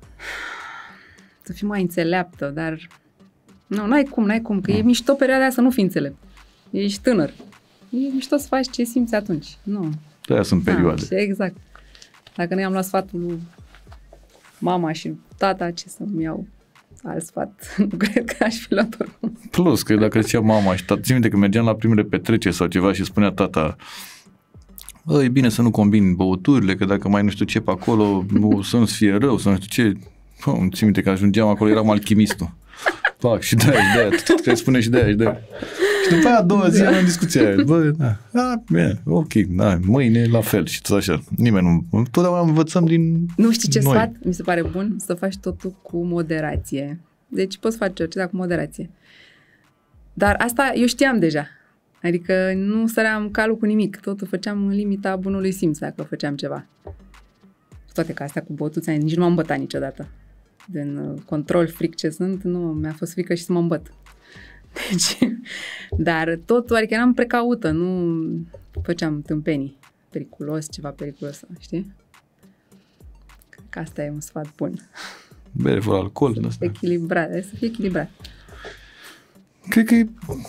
[SPEAKER 1] Să fii mai înțeleaptă, dar... Nu, n-ai cum, n-ai cum, că e mișto perioada aia să nu fii înțelept. Ești tânăr. E mișto să faci ce simți atunci. Nu.
[SPEAKER 2] De-aia sunt perioade.
[SPEAKER 1] Da, exact. Dacă nu i-am luat sfatul lui mama și tata, ce să-mi iau alt sfat? Nu cred că aș fi luat oricum.
[SPEAKER 2] Plus că dacă zicea mama și tata, țin minte că mergeam la primele petreceri sau ceva și spunea tata, bă, e bine să nu combini băuturile, că dacă mai nu știu ce pe acolo, o să nu-ți fie rău, să nu știu ce. Bă, îmi țin minte că ajungeam acolo, eram alchimistul. Pac, și de-aia, și de-aia, trebuie spune și de-aia, și de-aia. Și după aia a doua zi am în discuția aia. Bă, da, a, bine, ok, da, mâine la fel și tot așa. Nimeni nu, totdeauna învățăm din
[SPEAKER 1] Nu știi ce
[SPEAKER 2] noi.
[SPEAKER 1] sfat? Mi se pare bun să faci totul cu moderație. Deci poți face orice, dar cu moderație. Dar asta eu știam deja. Adică nu săream calul cu nimic. Totul făceam în limita bunului simț dacă făceam ceva. Toate că astea cu băutuța, nici nu m-am bătat niciodată. Din uh, control fric ce sunt, nu, mi-a fost frică și să mă îmbăt. Deci, dar totul, adică eram precaută, nu făceam tâmpenii. Periculos, ceva periculos, știi? Cred că asta e un sfat bun.
[SPEAKER 2] Bere fără alcool. Din asta.
[SPEAKER 1] Echilibrat, să fie echilibrat.
[SPEAKER 2] Cred că e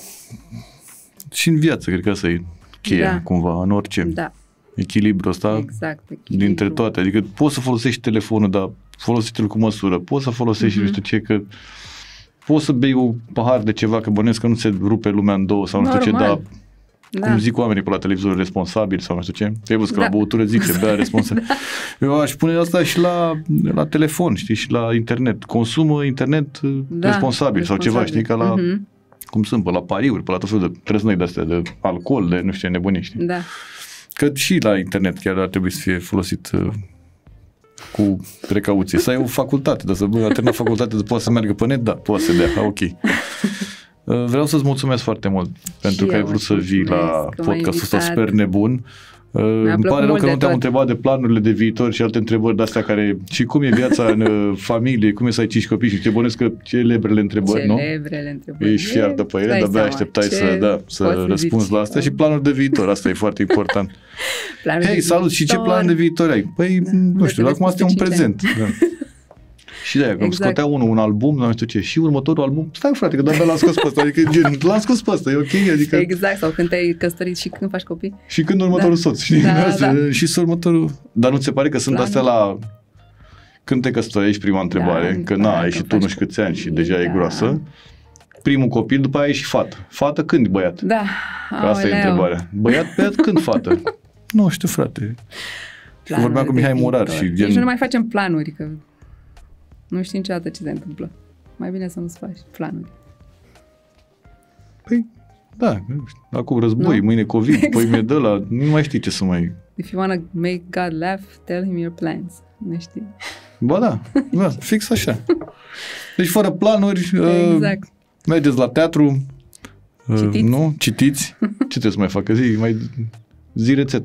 [SPEAKER 2] și în viață, cred că asta e cheia,
[SPEAKER 1] Da.
[SPEAKER 2] cumva, în orice.
[SPEAKER 1] Da,
[SPEAKER 2] Echilibrul ăsta
[SPEAKER 1] exact. Echilibru.
[SPEAKER 2] dintre toate. Adică poți să folosești telefonul, dar folosește-l cu măsură. Poți să folosești,
[SPEAKER 1] Mhm.
[SPEAKER 2] nu știu ce, că poți să bei o pahar de ceva, că bănesc că nu se rupe lumea în două sau nu știu ce,
[SPEAKER 1] Normal.
[SPEAKER 2] dar
[SPEAKER 1] Da.
[SPEAKER 2] cum zic oamenii pe la televizor, responsabil sau nu știu ce. Te-ai văzut că
[SPEAKER 1] Da.
[SPEAKER 2] la băutură zice, bea responsabil. Eu aș pune asta și la, la telefon, știi, și la internet. Consumă internet
[SPEAKER 1] Da,
[SPEAKER 2] responsabil, sau ceva,
[SPEAKER 1] responsabil.
[SPEAKER 2] știi, ca la,
[SPEAKER 1] Mhm.
[SPEAKER 2] cum sunt, pe la pariuri, pe la tot felul de trăznăi de-astea, de alcool, de nu știu ce nebunii, știi.
[SPEAKER 1] Da.
[SPEAKER 2] Că și la internet chiar ar trebui să fie folosit uh, cu precauție. Să ai o facultate, dar să bă, a terminat facultate, poate să meargă pe net, da, poate să dea, ok. Uh, Vreau să-ți mulțumesc foarte mult pentru
[SPEAKER 1] Și
[SPEAKER 2] că ai
[SPEAKER 1] eu
[SPEAKER 2] vrut
[SPEAKER 1] îți
[SPEAKER 2] să vii la
[SPEAKER 1] mulțumesc că m-ai
[SPEAKER 2] podcastul ăsta
[SPEAKER 1] invitat.
[SPEAKER 2] super nebun. Uh, Îmi
[SPEAKER 1] plăcut
[SPEAKER 2] pare rău
[SPEAKER 1] mult
[SPEAKER 2] că
[SPEAKER 1] de
[SPEAKER 2] nu te-am
[SPEAKER 1] tot.
[SPEAKER 2] întrebat de planurile de viitor și alte întrebări de-astea care, și cum e viața în uh, familie, cum e să ai cinci copii și te bănesc că celebrele întrebări, nu?
[SPEAKER 1] Celebrele întrebări.
[SPEAKER 2] Ești fiartă pe ele,
[SPEAKER 1] Dai
[SPEAKER 2] de-abia
[SPEAKER 1] seama,
[SPEAKER 2] așteptai
[SPEAKER 1] ce
[SPEAKER 2] să, da,
[SPEAKER 1] poți
[SPEAKER 2] să răspunzi
[SPEAKER 1] zici?
[SPEAKER 2] la asta și planuri de viitor, asta e foarte important.
[SPEAKER 1] Planuri
[SPEAKER 2] Hei,
[SPEAKER 1] de
[SPEAKER 2] salut, și ce
[SPEAKER 1] viitor.
[SPEAKER 2] plan de viitor ai? Păi,
[SPEAKER 1] Da,
[SPEAKER 2] nu
[SPEAKER 1] unde
[SPEAKER 2] știu,
[SPEAKER 1] te
[SPEAKER 2] acum
[SPEAKER 1] vezi
[SPEAKER 2] asta e un
[SPEAKER 1] peste cinci
[SPEAKER 2] prezent. Da. Și de-aia, că
[SPEAKER 1] Exact.
[SPEAKER 2] scotea unul un album, nu știu ce, și următorul album, stai frate, că de-abia l-am scos pe ăsta, adică gen, l-am scos pe ăsta, e ok, adică
[SPEAKER 1] Exact, sau când te-ai căsătorit și când faci copii.
[SPEAKER 2] și când următorul
[SPEAKER 1] Da.
[SPEAKER 2] soț, știi?
[SPEAKER 1] Da,
[SPEAKER 2] Asta,
[SPEAKER 1] da.
[SPEAKER 2] Și să următorul, dar nu ți se pare că sunt
[SPEAKER 1] Planul.
[SPEAKER 2] astea la când te căsătorești, prima întrebare,
[SPEAKER 1] Da,
[SPEAKER 2] că
[SPEAKER 1] da,
[SPEAKER 2] na, ai
[SPEAKER 1] că
[SPEAKER 2] și tu
[SPEAKER 1] faci
[SPEAKER 2] nu știu câți ani și
[SPEAKER 1] copii,
[SPEAKER 2] deja e
[SPEAKER 1] da.
[SPEAKER 2] groasă, primul copil, după aia e și fată. Fată când băiat?
[SPEAKER 1] Da.
[SPEAKER 2] Că asta e
[SPEAKER 1] Aoleu.
[SPEAKER 2] întrebarea. Băiat, băiat când fată? Nu știu, frate.
[SPEAKER 1] Planuri
[SPEAKER 2] vorbeam cu
[SPEAKER 1] de
[SPEAKER 2] Mihai Morar
[SPEAKER 1] viitor.
[SPEAKER 2] și gen-
[SPEAKER 1] Nici nu ne mai facem planuri, că nu știi niciodată ce se întâmplă. Mai bine să nu-ți faci planuri.
[SPEAKER 2] Păi, da, acum război,
[SPEAKER 1] Nu?
[SPEAKER 2] mâine COVID,
[SPEAKER 1] Exact.
[SPEAKER 2] păi mie de la, nu mai știi ce să mai...
[SPEAKER 1] If you wanna make God laugh, tell him your plans. Nu știi?
[SPEAKER 2] Ba da, da, fix așa. Deci fără planuri,
[SPEAKER 1] Exact.
[SPEAKER 2] uh, mergeți la teatru, uh,
[SPEAKER 1] Citiți.
[SPEAKER 2] nu? Citiți. Ce trebuie să mai facă? Zi, mai zi rețeta.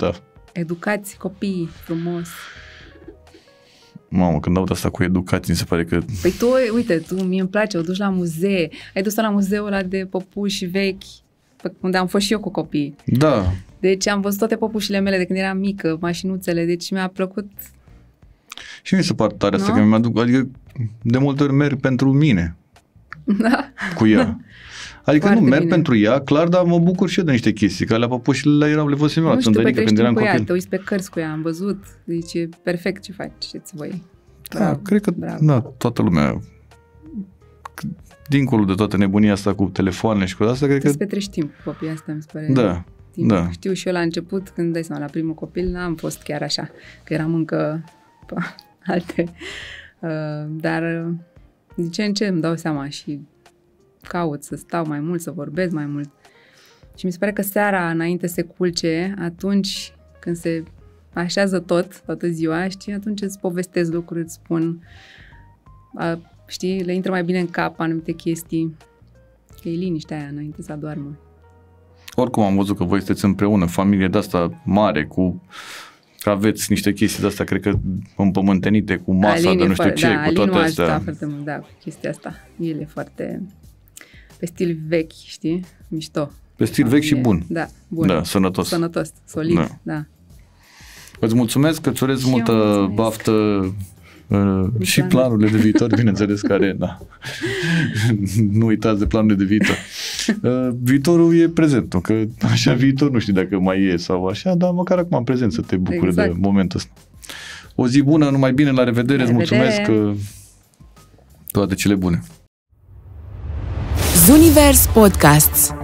[SPEAKER 1] Educați copiii frumos.
[SPEAKER 2] Mamă, când aud asta cu educație, mi se pare că...
[SPEAKER 1] Păi tu, uite, tu, mie îmi place, o duci la muzee. Ai dus-o la muzeul ăla de păpuși vechi, unde am fost și eu cu copii.
[SPEAKER 2] Da.
[SPEAKER 1] Deci am văzut toate păpușile mele de când eram mică, mașinuțele, deci mi-a plăcut.
[SPEAKER 2] Și mi se pare tare asta,
[SPEAKER 1] No?
[SPEAKER 2] că mi-aduc, adică de multe ori merg pentru mine
[SPEAKER 1] Da.
[SPEAKER 2] cu ea. Adică
[SPEAKER 1] Foarte
[SPEAKER 2] nu merg
[SPEAKER 1] bine.
[SPEAKER 2] pentru ea, clar, dar mă bucur și eu de niște chestii, că alea păpușile erau, le văzusem eu la
[SPEAKER 1] Nu știu,
[SPEAKER 2] țândărică când eram
[SPEAKER 1] cu ea,
[SPEAKER 2] copil.
[SPEAKER 1] te uiți pe cărți cu ea, am văzut, deci e perfect ce faceți voi.
[SPEAKER 2] Da,
[SPEAKER 1] Bravo,
[SPEAKER 2] cred că
[SPEAKER 1] bravo.
[SPEAKER 2] da, toată lumea, dincolo de toată nebunia asta cu telefoanele și cu asta, cred că...
[SPEAKER 1] Să-ți petrești timp cu copiii, asta mi se pare.
[SPEAKER 2] Da,
[SPEAKER 1] timp.
[SPEAKER 2] da.
[SPEAKER 1] Știu și eu la început, când dai seama, la primul copil, n-am fost chiar așa, că eram încă pe alte. Uh, dar uh, din ce în ce îmi dau seama și caut să stau mai mult, să vorbesc mai mult. Și mi se pare că seara, înainte se culce, atunci când se așează tot, toată ziua, știi, atunci îți povestesc lucruri, îți spun, a, știi, le intră mai bine în cap anumite chestii, că e liniștea aia înainte să adoarmă.
[SPEAKER 2] Oricum am văzut că voi sunteți împreună, familie de asta mare, cu că aveți niște chestii de astea, cred că împământenite cu masa,
[SPEAKER 1] Alin
[SPEAKER 2] de
[SPEAKER 1] e
[SPEAKER 2] nu știu
[SPEAKER 1] foarte,
[SPEAKER 2] ce,
[SPEAKER 1] da,
[SPEAKER 2] cu
[SPEAKER 1] Alin
[SPEAKER 2] toate
[SPEAKER 1] m-a
[SPEAKER 2] astea.
[SPEAKER 1] ajutat foarte mult, da, cu chestia asta. El e foarte pe stil vechi, știi, mișto.
[SPEAKER 2] Pe stil vechi și bun.
[SPEAKER 1] Da, bun.
[SPEAKER 2] Da, sănătos.
[SPEAKER 1] Sănătos, solid,
[SPEAKER 2] Da.
[SPEAKER 1] da.
[SPEAKER 2] Îți mulțumesc, că îți urez
[SPEAKER 1] Și eu
[SPEAKER 2] multă
[SPEAKER 1] mulțumesc.
[SPEAKER 2] baftă uh, și planurile de viitor, bineînțeles, care, da. Nu uitați de planurile de viitor. Uh, viitorul e prezentul, că așa viitor nu știu dacă mai e sau așa, dar măcar acum în prezent să te bucuri
[SPEAKER 1] Exact.
[SPEAKER 2] de momentul ăsta. O zi bună, numai bine, la revedere,
[SPEAKER 1] La
[SPEAKER 2] îți mulțumesc,
[SPEAKER 1] revedere.
[SPEAKER 2] că toate cele bune.
[SPEAKER 3] Zunivers Podcasts.